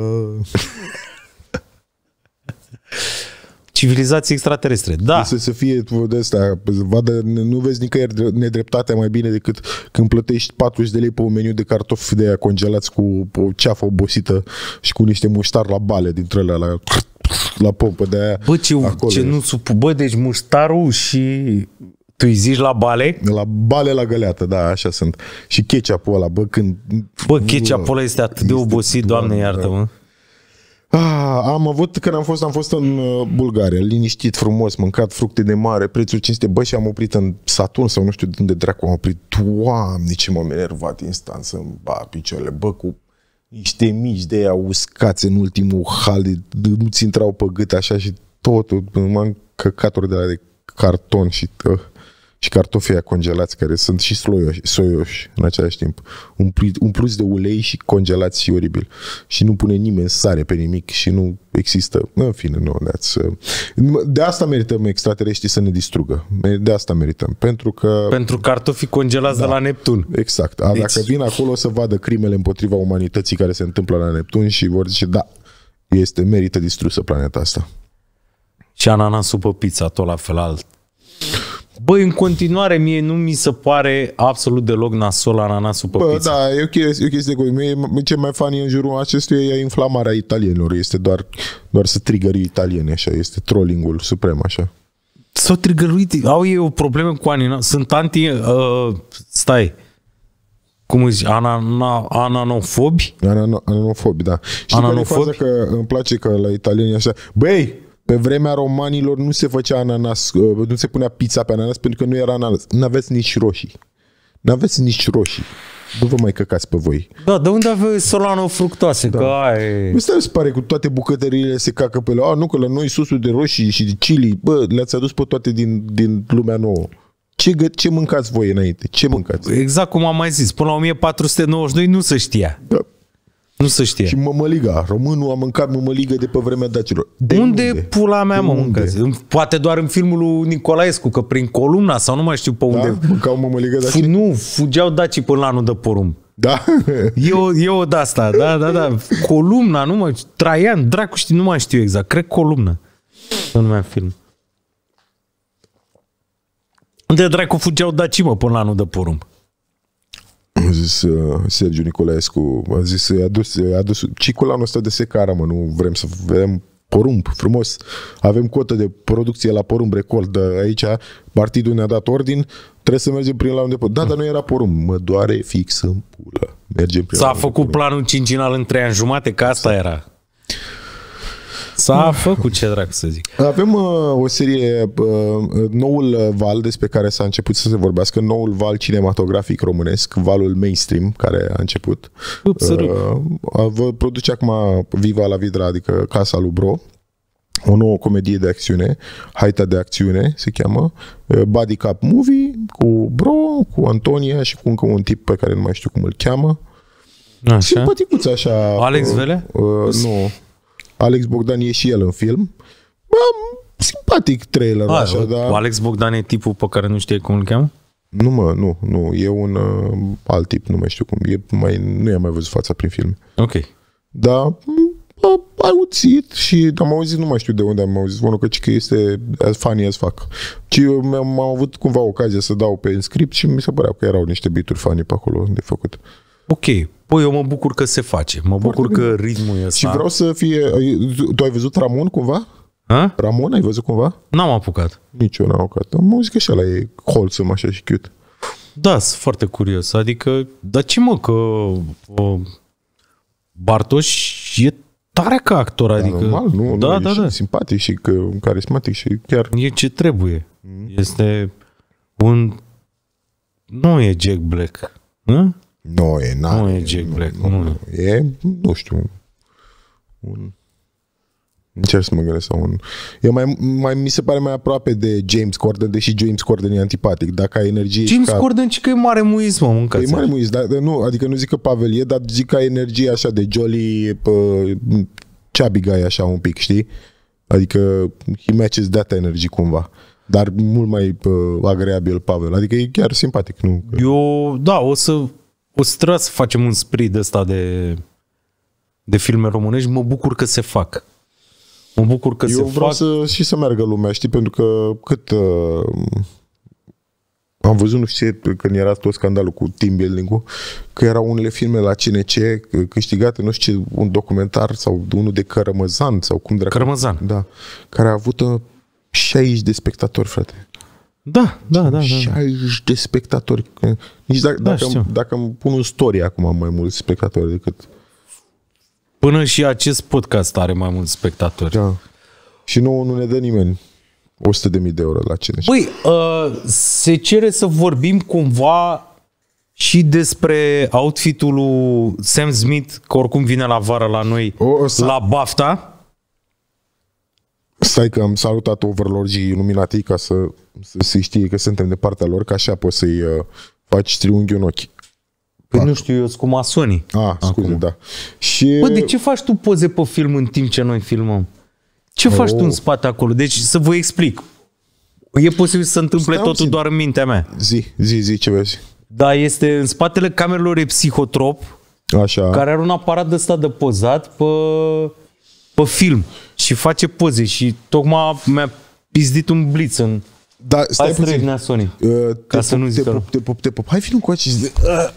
Civilizații extraterestre, da. Să fie de asta, nu vezi nicăieri nedreptatea mai bine decât când plătești 40 de lei pe un meniu de cartofi de aia congelați cu o ceafă obosită și cu niște muștar la bale dintre alea la pompă de aia. Bă, ce nu bă, deci muștarul și... Tu îi zici la bale? La bale la găleată, da, așa sunt. Și ketchup-ul ăla, bă, când... Bă, ketchup-ul ăla este atât de obosit, Doamne iartă-mă. Am fost în Bulgaria, liniștit, frumos, mâncat fructe de mare, prețuri cinste, bă, și am oprit în Saturn sau nu știu de unde dracu am oprit. Doamne, ce m-am enervat instant să-mi ba picioarele, bă, cu niște mici de aia uscați în ultimul hal, nu-ți intrau pe gât așa și totul, m-am căcaturi de la de carton și cartofii aia congelați care sunt și soioși în același timp. Un plus de ulei și congelați și oribil. Și nu pune nimeni sare pe nimic și nu există. În fine, nu. De asta merităm extraterestrii să ne distrugă. De asta merităm. Pentru cartofii congelați de la Neptun. Exact. Dacă vin acolo să vadă crimele împotriva umanității care se întâmplă la Neptun și vor zice, da, merită distrusă planeta asta. Și ananasul pe pizza, tot la fel alt. Băi, în continuare, mie nu mi se pare absolut deloc nasol ananasul pe pizza. Da, e o chestie cu ce mai funny în jurul acestuia e inflamarea italienilor. Este doar să trigări italieni, așa. Este trollingul suprem, așa. S-au trigăruit. Au ei o problemă cu sunt anti... stai. Cum îți zici? Ananofobi? Ananofobi, da. Știi care e faza că îmi place că la italieni așa... Băi! Pe vremea romanilor nu se făcea ananas, nu se punea pizza pe ananas pentru că nu era ananas. N-aveți nici roșii. Nu vă mai căcați pe voi. Da, de unde aveți solanofructoase? Da. Că ai... Ăsta îmi pare cu toate bucătăriile se cacă pe ele. Nu, că la noi sosul de roșii și de chili, bă, le-ați adus pe toate din lumea nouă. Ce mâncați voi înainte? Ce mâncați? Exact cum am mai zis. Până la 1492 nu se știa. Da. Nu se știe. Și mămăliga. Românul a mâncat mămăligă de pe vremea dacilor. Unde pula mea mă mâncați? Poate doar în filmul lui Nicolaescu, că prin Columna sau nu mai știu pe unde. Mâncau mămăligă dacii? Nu, fugeau dacii până la anul de porumb. Da? E o de-asta, da. Columna, nu mai știu. Traian, dracu știi, nu mai știu exact. Cred Columna. Nu numea film. Unde dracu fugeau dacii, mă, până la anul de porumb? A zis Sergiu Nicolaescu, a zis, i-a adus ciculanul ăsta de secară, mă, nu vrem să vedem porumb frumos. Avem cotă de producție la porumb, record aici, partidul ne-a dat ordin, trebuie să mergem prin la unde pot. Da, dar nu era porumb, mă doare fix în pulă. Mergem prin S-a făcut planul cincinal în 3 ani jumate, că asta era. S-a făcut, ce dracu să zic. Avem o serie, noul val despre care s-a început să se vorbească, noul val cinematografic românesc, valul mainstream care a început. Vă produce acum Viva la Vidra, adică Casa lui Bro, o nouă comedie de acțiune, Haita de acțiune se cheamă, Body Cup Movie, cu Bro, cu Antonia și cu încă un tip pe care nu mai știu cum îl cheamă. Așa. Simpaticuț așa. Alex Vele? Nu. Alex Bogdan e și el în film. Simpatic trailer așa, da. Alex Bogdan e tipul pe care nu știe cum îl cheamă? Nu. E un alt tip, nu mai știu cum. Nu i-am mai văzut fața prin filme. Ok. Dar ai auzit și am auzit, nu mai știu de unde am auzit, unul că este as funny as fuck. Și am avut cumva ocazia să dau pe script și mi se părea că erau niște beat-uri funny pe acolo de făcut. Ok. Păi eu mă bucur că se face. Mă bucur că ritmul e ăsta. Și vreau să fie... Tu ai văzut Ramon cumva? Ha? Ramon ai văzut cumva? N-am apucat. Nici eu n-am apucat. Am auzit că și ăla e wholesome așa și cute. Da, sunt foarte curios. Adică, dar ce mă, că Bartoș e tare ca actor, adică... Normal, nu, da, e simpatic și carismatic și chiar... E ce trebuie. Este un... Nu e Jack Black. Nu? Nu e Jack Black. E, nu știu, încerc să mă gândesc sau e mai mi se pare mai aproape de James Corden, deși James Corden e antipatic. Dacă ai energie... James Corden ci că e mare muiz, mă, mâncați. E mare muiz, dar nu, adică nu zic că Pavel e, dar zic că ai energie așa de jolly, chubby guy așa un pic, știi? Adică he matches that energy cumva. Dar mult mai agreabil Pavel. Adică e chiar simpatic, nu? Eu, da, o să trebuie să facem un spree de ăsta de filme românești. Mă bucur că se fac. Mă bucur că se fac. Eu vreau să meargă lumea, știi? Pentru că am văzut, nu știu ce, când era tot scandalul cu team building-ul, că erau unele filme la CNC câștigate, nu știu ce, un documentar sau unul de Cărămăzan sau cum dracu. Cărămăzan. Da. Care a avut 60 de spectatori, frate. Da. 60 de spectatori. Nici dacă îmi pun un story acum am mai mulți spectatori decât... Până și acest podcast are mai mulți spectatori. Da. Și nu ne dă nimeni 100.000 de euro la cine. Băi, se cere să vorbim cumva și despre outfit-ul lui Sam Smith, că oricum vine la vară la noi, la BAFTA. Stai că am salutat Overlordii Illuminati ca să se știe că suntem de partea lor, că așa poți să-i faci triunghi în ochi. Păi nu știu, eu sunt cu masonii. Scuze, da. Și... Bă, de ce faci tu poze pe film în timp ce noi filmăm? Ce faci tu în spate acolo? Deci să vă explic. E posibil să se întâmple totul doar în mintea mea. Zi, ce vezi? Da, este în spatele camerelor e Psihotrop, așa, care are un aparat de ăsta de pozat pe film și face poze și tocmai mi-a pizdit un blitz în... Da, stai puțin. Ca să nu zic te pup. Hai fi cu acest...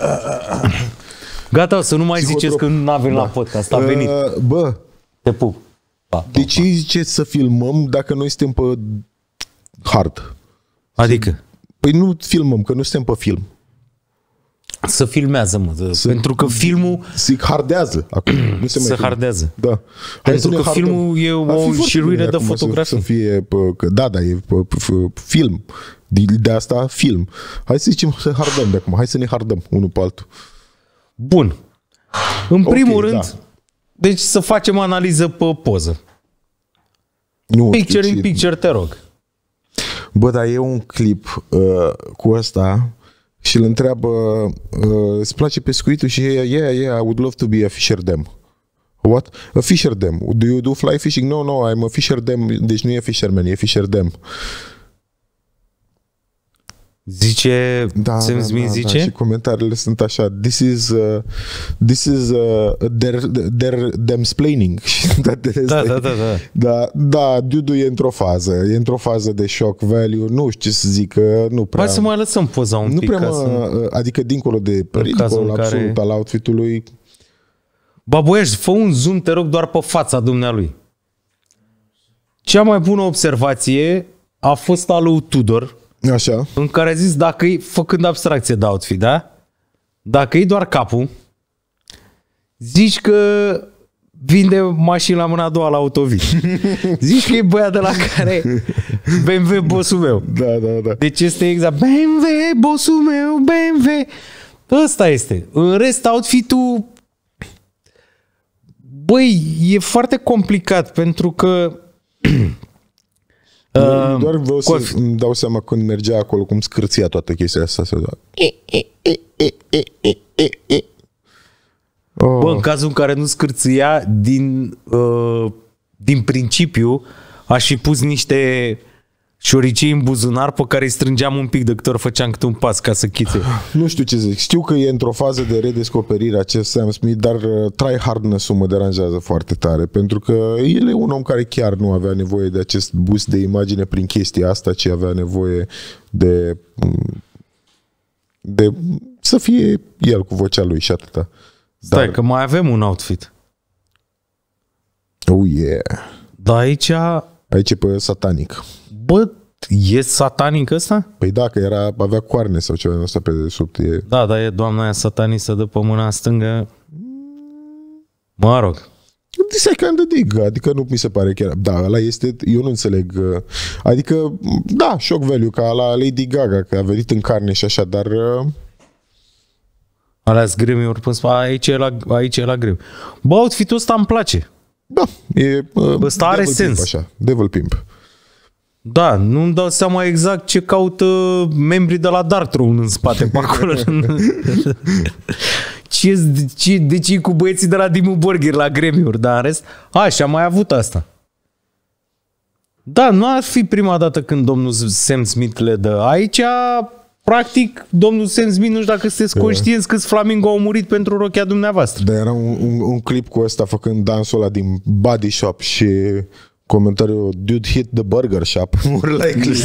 Gata, să nu mai ziceți că nu a venit la podcast. A venit. Bă, te pup. De ce ziceți să filmăm dacă noi suntem pe hard? Adică? Păi nu filmăm, că nu suntem pe film. Să filmează, mă. Pentru că filmul... Se hardează acum. Se hardează. Da. Pentru că filmul e o șiruire de fotografie. Să fie... Da, e film. De asta film. Hai să zicem să hardăm de acum. Hai să ne hardăm unul pe altul. Bun. În primul rând, deci să facem analiză pe poză. Picture in picture, te rog. Bă, dar e un clip cu ăsta și îl întreabă îți place pescuitul și yeah, I would love to be a fisher dam. What? A fisher dam. Do you do fly fishing? No, I'm a fisher dam. Deci nu e fisherman, e fisher dam. Zice, Sam Smith zice? Și comentariile sunt așa, this is their demsplaining. Da, Dudu e într-o fază de shock value, nu știu ce să zic, nu prea... Hai să mai lăsăm poza un pic. Adică dincolo de pericolul absolut al outfit-ului. Baboiaș, fă un zoom, te rog, doar pe fața dumnealui. Cea mai bună observație a fost a lui Tudor, așa, în care a zis, dacă e, făcând abstracție de outfit, da? Dacă e doar capul, zici că vinde mașini la mâna a doua la Autovit. Zici că e băiat de la care BMW bossul meu. Da. Deci este exact BMW bossul meu, BMW. Ăsta este. În rest, outfit-ul, băi, e foarte complicat pentru că doar vreau să-mi dau seama când mergea acolo cum scârția toată chestia asta. Bă, în cazul în care nu scârția, din principiu aș fi pus niște șoricei în buzunar pe care îi strângeam un pic de câte ori făceam câte un pas ca să chițe. Nu știu ce zic. Știu că e într-o fază de redescoperire acest Sam Smith, dar tryhardness-ul mă deranjează foarte tare, pentru că el e un om care chiar nu avea nevoie de acest boost de imagine prin chestia asta, ci avea nevoie de să fie el cu vocea lui și atâta. Stai, că mai avem un outfit. Oh, yeah. Dar aici... Aici e pe satanic. Bă, e satanic ăsta? Păi da, că avea coarne sau ceva ăsta pe desubt. Da, dar e doamna aia satanistă de pe mâna stângă. Mă rog. This I kind of dig, adică nu mi se pare chiar. Da, ăla este, eu nu înțeleg. Adică, da, shock value, ca la Lady Gaga, că a venit în carne și așa, dar... Alea-s gremiuri până spune, aici e la greu. Bă, outfit-ul ăsta îmi place. Da, e... Ăsta are sens. Așa, Devil Pimp. Da, nu-mi dau seama exact ce caută membrii de la Darkthrone în spate pe acolo. De ce cu băieții de la Dimmu Borgir la gremiuri, dar în rest, și am mai avut asta. Da, nu ar fi prima dată când domnul Sam Smith le dă. Aici, practic, domnul Sam Smith, nu știu dacă sunteți conștienți câți flamingo au murit pentru rochea dumneavoastră. Dar era un clip cu ăsta făcând dansul ăla din Body Shop și comentariul dude hit the burger shop. More likely.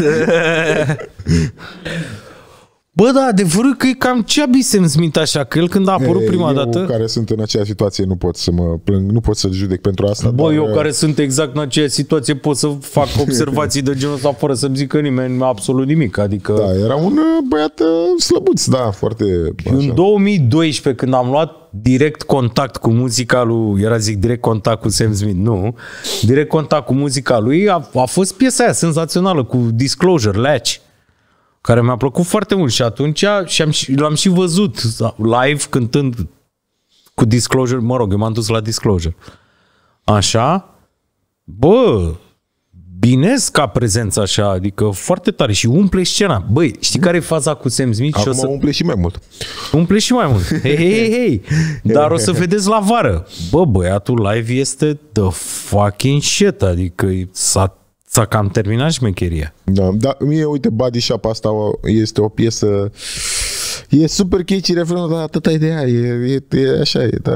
Bă, da, adevărul că e cam ce-a Sam Smith așa, că el când a apărut prima dată... care sunt în aceeași situație nu pot să mă plâng, nu pot să judec pentru asta. Bă, dar... eu care sunt exact în aceeași situație pot să fac observații de genul ăsta fără să-mi zică nimeni absolut nimic, adică... Da, era un băiat slăbuț, da, foarte... Așa. În 2012, când am luat direct contact cu muzica lui, direct contact cu Sam Smith, nu, direct contact cu muzica lui, a fost piesa aia senzațională cu Disclosure, Latch, care mi-a plăcut foarte mult și atunci l-am și văzut live cântând cu Disclosure, mă rog, eu m-am dus la Disclosure. Așa, bă, binesc ca prezență așa, adică foarte tare și umple scena. Băi, știi care e faza cu Sam Smith? Acum umple și mai mult. Umple și mai mult. Hei. Dar o să vedeți la vară. Bă, băiatul live este the fucking shit, adică s-a cam terminat șmecheria. Da, dar mie, uite, Body Shop asta este o piesă, e super catchy refrenul, dar atâta ideea, e așa, dar...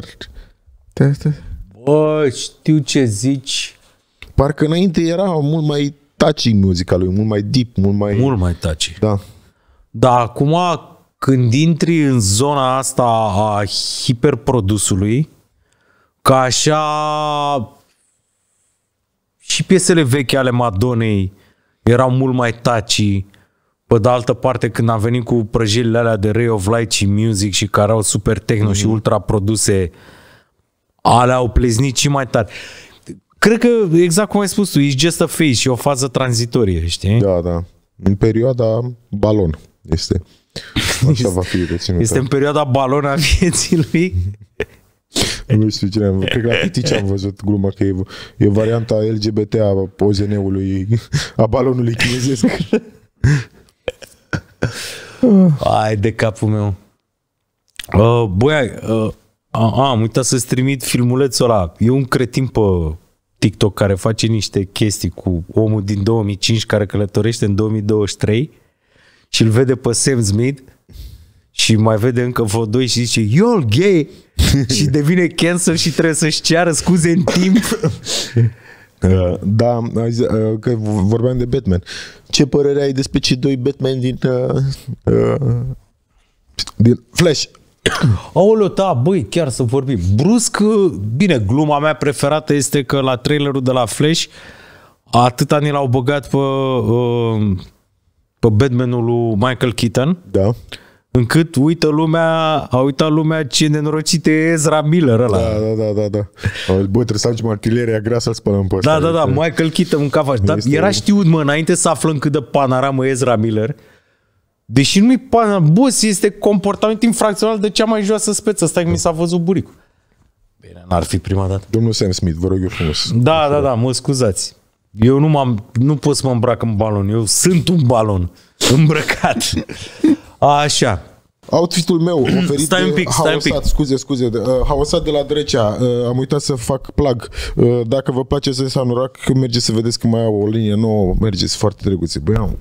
Bă, știu ce zici. Parcă înainte era mult mai touchy muzica lui, mult mai deep, mult mai touchy. Da. Dar acum, când intri în zona asta a hiperprodusului, ca așa... Și piesele vechi ale Madonnei erau mult mai touchy. Pe de altă parte, când a venit cu prăjirile alea de Ray of Light și Music și care au super techno și ultra produse, alea au pleznit și mai tare. Cred că, exact cum ai spus tu, e just a phase și o fază tranzitorie, știi? Da, da. În perioada balon este. Așa va fi reținută. Este în perioada balon a vieții lui. Nu știu cine am văzut. Cred că la Pitici am văzut gluma că e varianta LGBT a OZN-ului, a balonului chinezesc. Hai de capul meu. Băi, am uitat să-ți trimit filmulețul ăla. E un cretin pe TikTok care face niște chestii cu omul din 2005 care călătorește în 2023 și îl vede pe Sam Smith și mai vede încă vreo doi și zice you're gay și devine cancel și trebuie să-și ceară scuze în timp. Da, că vorbeam de Batman. Ce părere ai despre cei doi Batman din Flash? Aoleu, da, băi, chiar să vorbim. Brusc, bine, gluma mea preferată este că la trailerul de la Flash atâta ni l-au băgat pe Batmanul lui Michael Keaton. Da. Încât a uitat lumea ce nenorocit e Ezra Miller ăla. Da. Bă, trebuie să ajungem artileria grea să-l spălăm pe ăsta. Da, Michael Keaton în cavaș. Dar era știut, mă, înainte să aflăm cât de panaramă e Ezra Miller. Deși nu-i panaramă, boss, este comportament infracțional de cea mai joasă speță. Stai că mi s-a văzut buricul. Bine, n-ar fi prima dată. Domnul Sam Smith, vă rog eu frumos. Da, mă scuzați. Eu nu pot să mă îmbrac în balon. Eu sunt un balon îmbrăcat. Așa. Outfitul meu oferit Stai un pic. Scuze, haosat de la Drecea. Am uitat să fac plug. Dacă vă place să Sanorac, mergeți să vedeți că mai au o linie nouă. Mergeți, foarte drăguțe. Băi,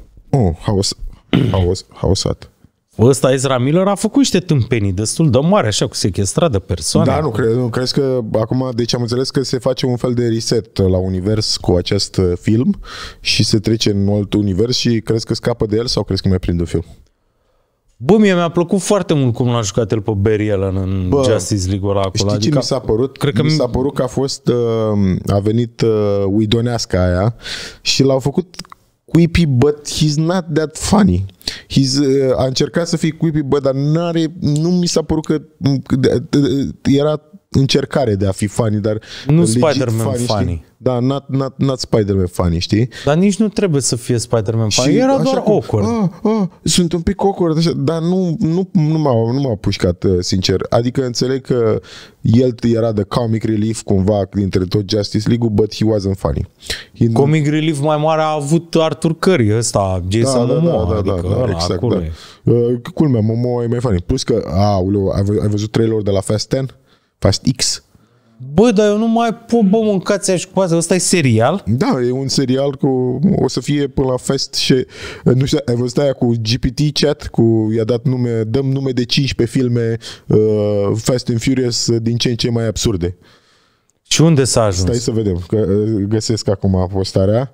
haosat. Ăsta Ezra Miller a făcut niște tâmpenii destul de mari, așa, cu sequestrat de persoane. Da, nu crezi că acum, deci am înțeles că se face un fel de reset la univers cu acest film și se trece în alt univers și crezi că scapă de el sau crezi că mai prinde film? Bă, mie mi-a plăcut foarte mult cum l-a jucat el pe Barry Allen în Justice League-ul ăla acolo. Știi ce mi s-a părut? Mi s-a părut că a venit uidoneasca aia și l-au făcut quippy, but he's not that funny. A încercat să fie quippy, dar nu mi s-a părut că era încercare de a fi funny, dar nu Spider-Man funny. Da, not Spider-Man funny, știi? Dar nici nu trebuie să fie Spider-Man funny, era doar awkward. Sunt un pic awkward, așa, dar nu m-a pușcat, sincer. Adică înțeleg că el era de comic relief cumva dintre tot Justice League-ul, but he wasn't funny. Comic relief mai mare a avut Arthur Curry, ăsta, Jason Momoa, adică exact, acolo e. Culmea, Momoa e mai funny. Plus că, ai văzut trailerul de la Fast 10? Fast X. Bă, dar eu nu mai pot, mâncați așa cu asta. Ăsta e serial? Da, e un serial o să fie până la Fast și nu știu, ai văzut aia cu GPT Chat, i-a dat nume, dăm nume de 15 filme Fast and Furious din ce în ce mai absurde. Și unde s-a ajuns? Stai să vedem, că găsesc acum postarea.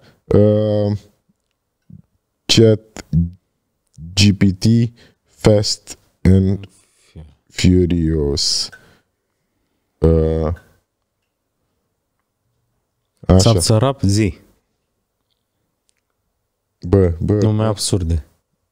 Chat GPT Fast and Furious. Așa. Țărap, zi. Bă. Nume absurde.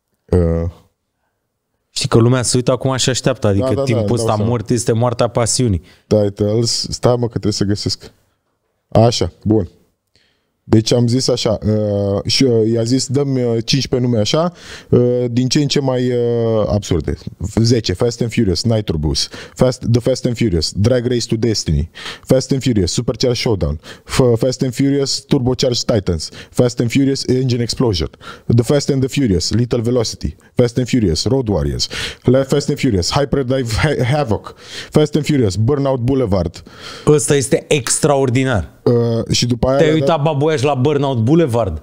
Știi că lumea se uită acum și așteaptă, adică timpul ăsta mort este moartea pasiunii. Titles, stai mă că trebuie să găsesc. Așa, bun. Deci am zis așa, și i-a zis dăm 15 nume așa, din ce în ce mai absurde. 10, Fast and Furious, Nitro Boost, The Fast and Furious, Drag Race to Destiny, Fast and Furious, Supercharged Showdown, Fast and Furious, Turbocharged Titans, Fast and Furious, Engine Explosion, The Fast and the Furious, Little Velocity, Fast and Furious, Road Warriors, Fast and Furious, Hyperdrive Havoc, Fast and Furious, Burnout Boulevard. Ăsta este extraordinar. Și după aia te-ai uitat, baboiaș, la Burnout Boulevard?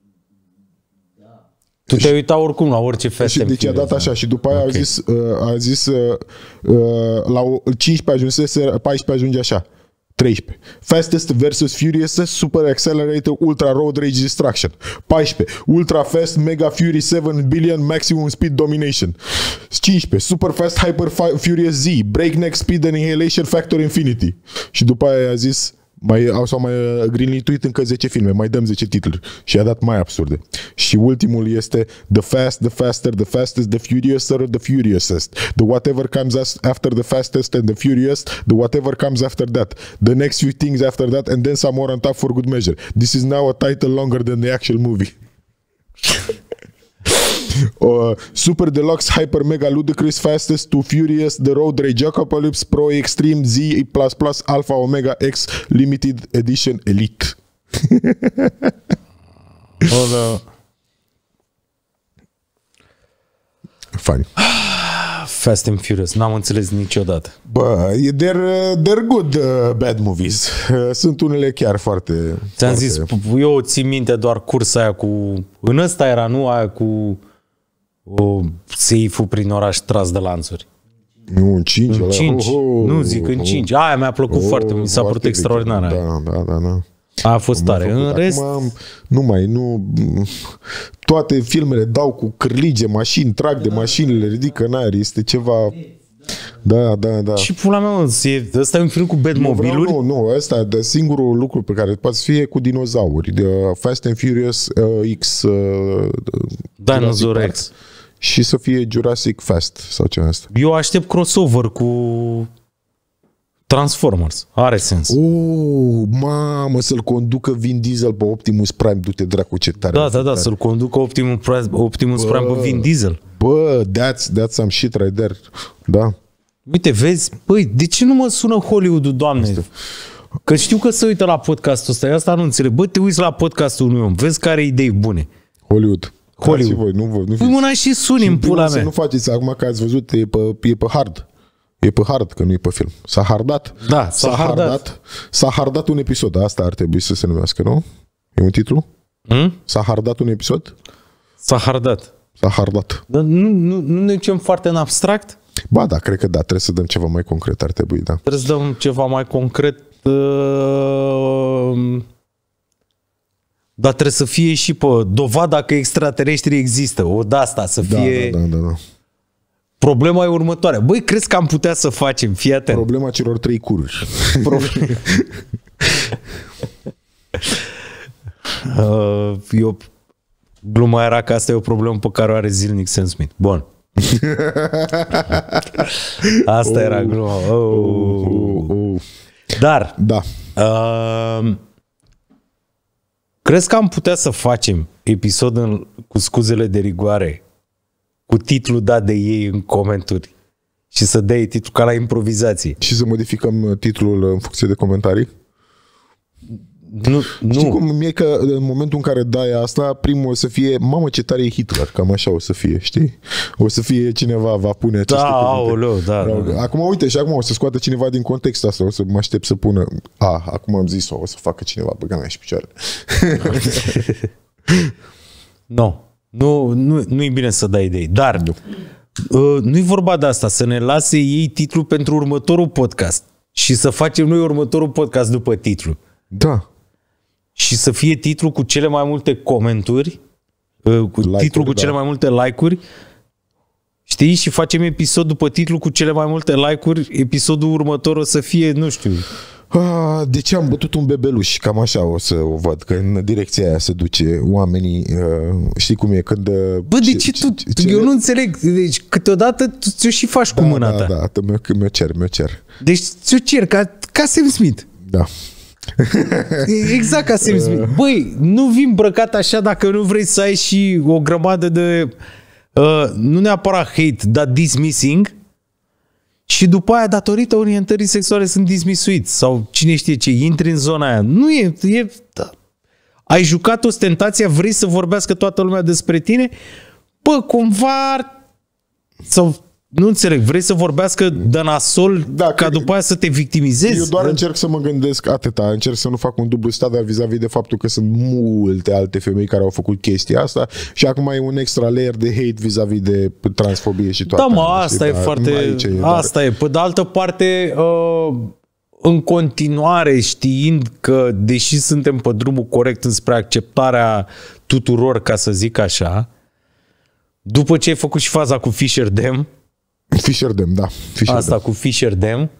Tu te-ai uitat oricum la orice Fast and Deci a dat așa și după aia a zis la 15 ajunsese, 14 ajunge așa. 13. Fastest versus Furious, Super Accelerator, Ultra Road Rage Destruction. 14. Ultra Fast Mega Fury 7 Billion Maximum Speed Domination. 15. Super Fast Hyper Furious Z, Breakneck Speed and Inhalation Factor Infinity. Și după aia a zis s-au mai greenlit încă 10 filme, mai dăm 10 titluri și a dat mai absurde. Și ultimul este The Fast, The Faster, The Fastest, The Furiouser, The Furiousest, The Whatever Comes After The Fastest and The Furious, The Whatever Comes After That, The Next Few Things After That and then some more on top for good measure. This is now a title longer than the actual movie. Super Deluxe Hyper Mega Ludicrous Fastest to Furious The Road Rage Apocalypse Pro Extreme Z++ Alpha Omega X Limited Edition Elite. Funny. Fast and Furious, n-am înțeles niciodată. Bă, they're good bad movies. Sunt unele chiar foarte... Ți-am zis, eu țin minte doar cursa aia cu... În ăsta era, nu aia cu... Seifu prin oraș tras de lanțuri. Nu, în 5. În 5. Nu zic în 5. Aia mi-a plăcut foarte mult. Mi s-a părut extraordinar. Da. A fost tare. În rest... Toate filmele dau cu cârlige, mașini, trag de mașinile, ridică în aer. Este ceva... Da. Și pula mea, ăsta e un film cu Batmobiluri? Nu, ăsta de singurul lucru pe care poate fie cu dinozauri. Fast and Furious X Dinosaur X. Și să fie Jurassic Fast sau ceva asta. Eu aștept crossover cu Transformers. Are sens. Mamă, să-l conducă Vin Diesel pe Optimus Prime. Du-te dracu, ce tare. Da, să-l conducă Optimus Prime pe Vin Diesel. Bă, that's some shit right there. Da. Uite, vezi? Băi, de ce nu mă sună Hollywood-ul, Doamne? Că știu că se uită la podcastul ăsta. Eu asta nu înțeleg. Bă, te uiți la podcastul unui om. Vezi că are idei bune. Hollywood. Voi, nu Pui mâna și suni în pula să mea. nu faceți acum că ați văzut, e pe hard. E pe hard, că nu e pe film. S-a hardat. Da, S-a hardat un episod. Asta ar trebui să se numească, nu? E un titlu? S-a hardat un episod? S-a hardat. S-a hardat. Dar nu ne ducem foarte în abstract? Ba da, cred că da, trebuie să dăm ceva mai concret, ar trebui, da. Trebuie să dăm ceva mai concret, dar trebuie să fie și pe dovada că extraterestrii există. O de asta să fie... Da. Problema e următoarea. Băi, crezi că am putea să facem? Fii atent. Problema celor 3 cururi. Gluma era că asta e o problemă pe care o are zilnic Sam Smith. Bun. Asta era gluma. Dar da. Crezi că am putea să facem episod cu scuzele de rigoare cu titlul dat de ei în comentarii și să dai titlul ca la improvizație? Și să modificăm titlul în funcție de comentarii? Nu. Știi cum mie că în momentul în care dai asta, primul o să fie, mamă ce tare e Hitler, cam așa o să fie, știi? O să fie cineva, va pune aceste cuvinte. Da. Acum uite, și acum o să scoată cineva din context asta, o să mă aștept să pună, acum am zis-o, o să facă cineva băga mea și picioarele. Nu-i bine să dai idei, dar nu-i vorba de asta, să ne lase ei titlul pentru următorul podcast și să facem noi următorul podcast după titlu. Da. Și să fie titlul cu cele mai multe comentarii, titlul cu cele mai multe like-uri, știi? Și facem episod după titlul cu cele mai multe like-uri, episodul următor o să fie, nu știu... De ce am bătut un bebeluș? Cam așa o să o văd, că în direcția aia se duce oamenii, știi cum e când... Bă, de ce tu? Eu nu înțeleg. Deci câteodată ți-o și faci cu mâna ta. Da, mi-o cer. Deci ți-o cer ca Sam Smith. Da. Exact ca Sam Smith. Băi, nu vii îmbrăcat așa dacă nu vrei să ai și o grămadă de nu neapărat hate, dar dismissing, și după aia, datorită orientării sexuale, sunt dismisuiți sau cine știe ce, intri în zona aia. Nu e da. Ai jucat ostentația, vrei să vorbească toată lumea despre tine? Bă, cumva sau nu înțeleg, vrei să vorbească de nasol ca după aia să te victimizezi? Eu doar încerc să mă gândesc atâta, încerc să nu fac un dublu standard vis-a-vis de faptul că sunt multe alte femei care au făcut chestia asta și acum e un extra layer de hate vis-a-vis de transfobie și toate. Da, mă, asta e foarte... Asta e. Pe de altă parte, în continuare, știind că, deși suntem pe drumul corect înspre acceptarea tuturor, ca să zic așa, după ce ai făcut și faza cu Fisher Dam, cu Fisher Dam,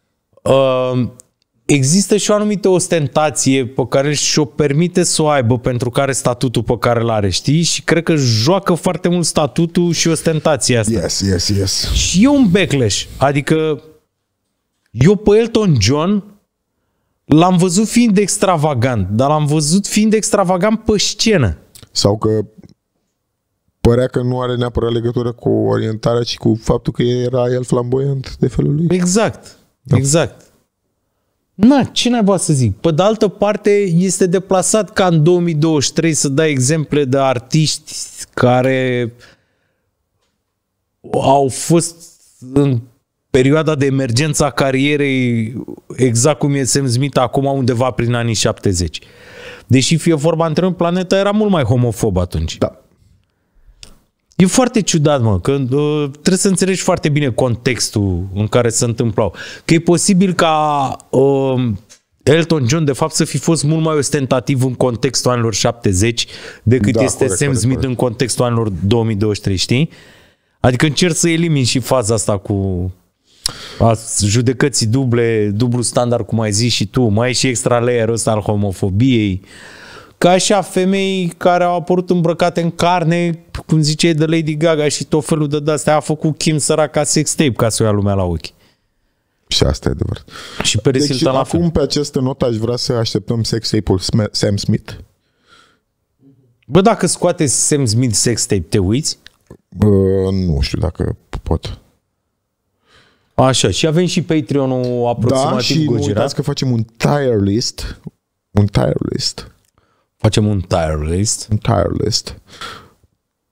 există și o anumită ostentație pe care și-o permite să o aibă pentru care statutul pe care îl are, știi? Și cred că joacă foarte mult statutul și ostentația asta. Yes. Și e un backlash. Adică eu pe Elton John l-am văzut fiind extravagant, dar l-am văzut fiind extravagant pe scenă. Sau că părea că nu are neapărat legătură cu orientarea, ci cu faptul că era el flamboyant de felul lui. Exact. Ce naiba să zic? Pe de altă parte, este deplasat ca în 2023 să dai exemple de artiști care au fost în perioada de emergență a carierei, exact cum e Sam Smith acum, undeva prin anii 70. Deși fie vorba între noi, planeta era mult mai homofob atunci. Da. E foarte ciudat, mă, că trebuie să înțelegi foarte bine contextul în care se întâmplau. Că e posibil ca Elton John, de fapt, să fi fost mult mai ostentativ în contextul anilor 70 decât este Sam Smith în contextul anilor 2023, știi? Adică încerc să elimini și faza asta cu judecății dublu standard, cum ai zis și tu. Mai e și extra layer-ul ăsta al homofobiei. Ca așa femei care au apărut îmbrăcate în carne, cum ziceai de Lady Gaga și tot felul de astea, a făcut Kim săraca sex tape ca să o ia lumea la ochi. Și asta e adevărat. Și Paris Hilton la fel. Acum pe această notă aș vrea să așteptăm sex tape-ul Sam Smith. Bă, dacă scoate Sam Smith sex tape, te uiți? Nu știu dacă pot. Așa, și avem și Patreon-ul aproximativ Gogirat. Gogirat. Nu uitați că facem un tier list. Facem un tier list.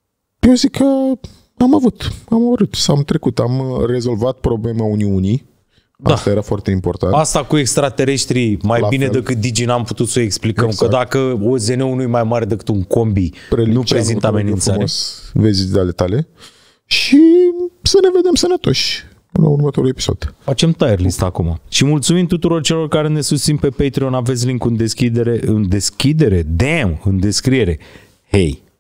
Eu zic că am avut, s-am trecut, am rezolvat problema Uniunii. Da. Asta era foarte important. Asta cu extraterestrii, mai La bine fel. decât Digi n-am putut să o explicăm, Exact. că dacă OZN-ul nu e mai mare decât un combi, nu prezintă amenințare. Vezi de ale tale. Și să ne vedem sănătoși la următorul episod. Facem tire list acum. Și mulțumim tuturor celor care ne susțin pe Patreon. Aveți link în descriere. Hei!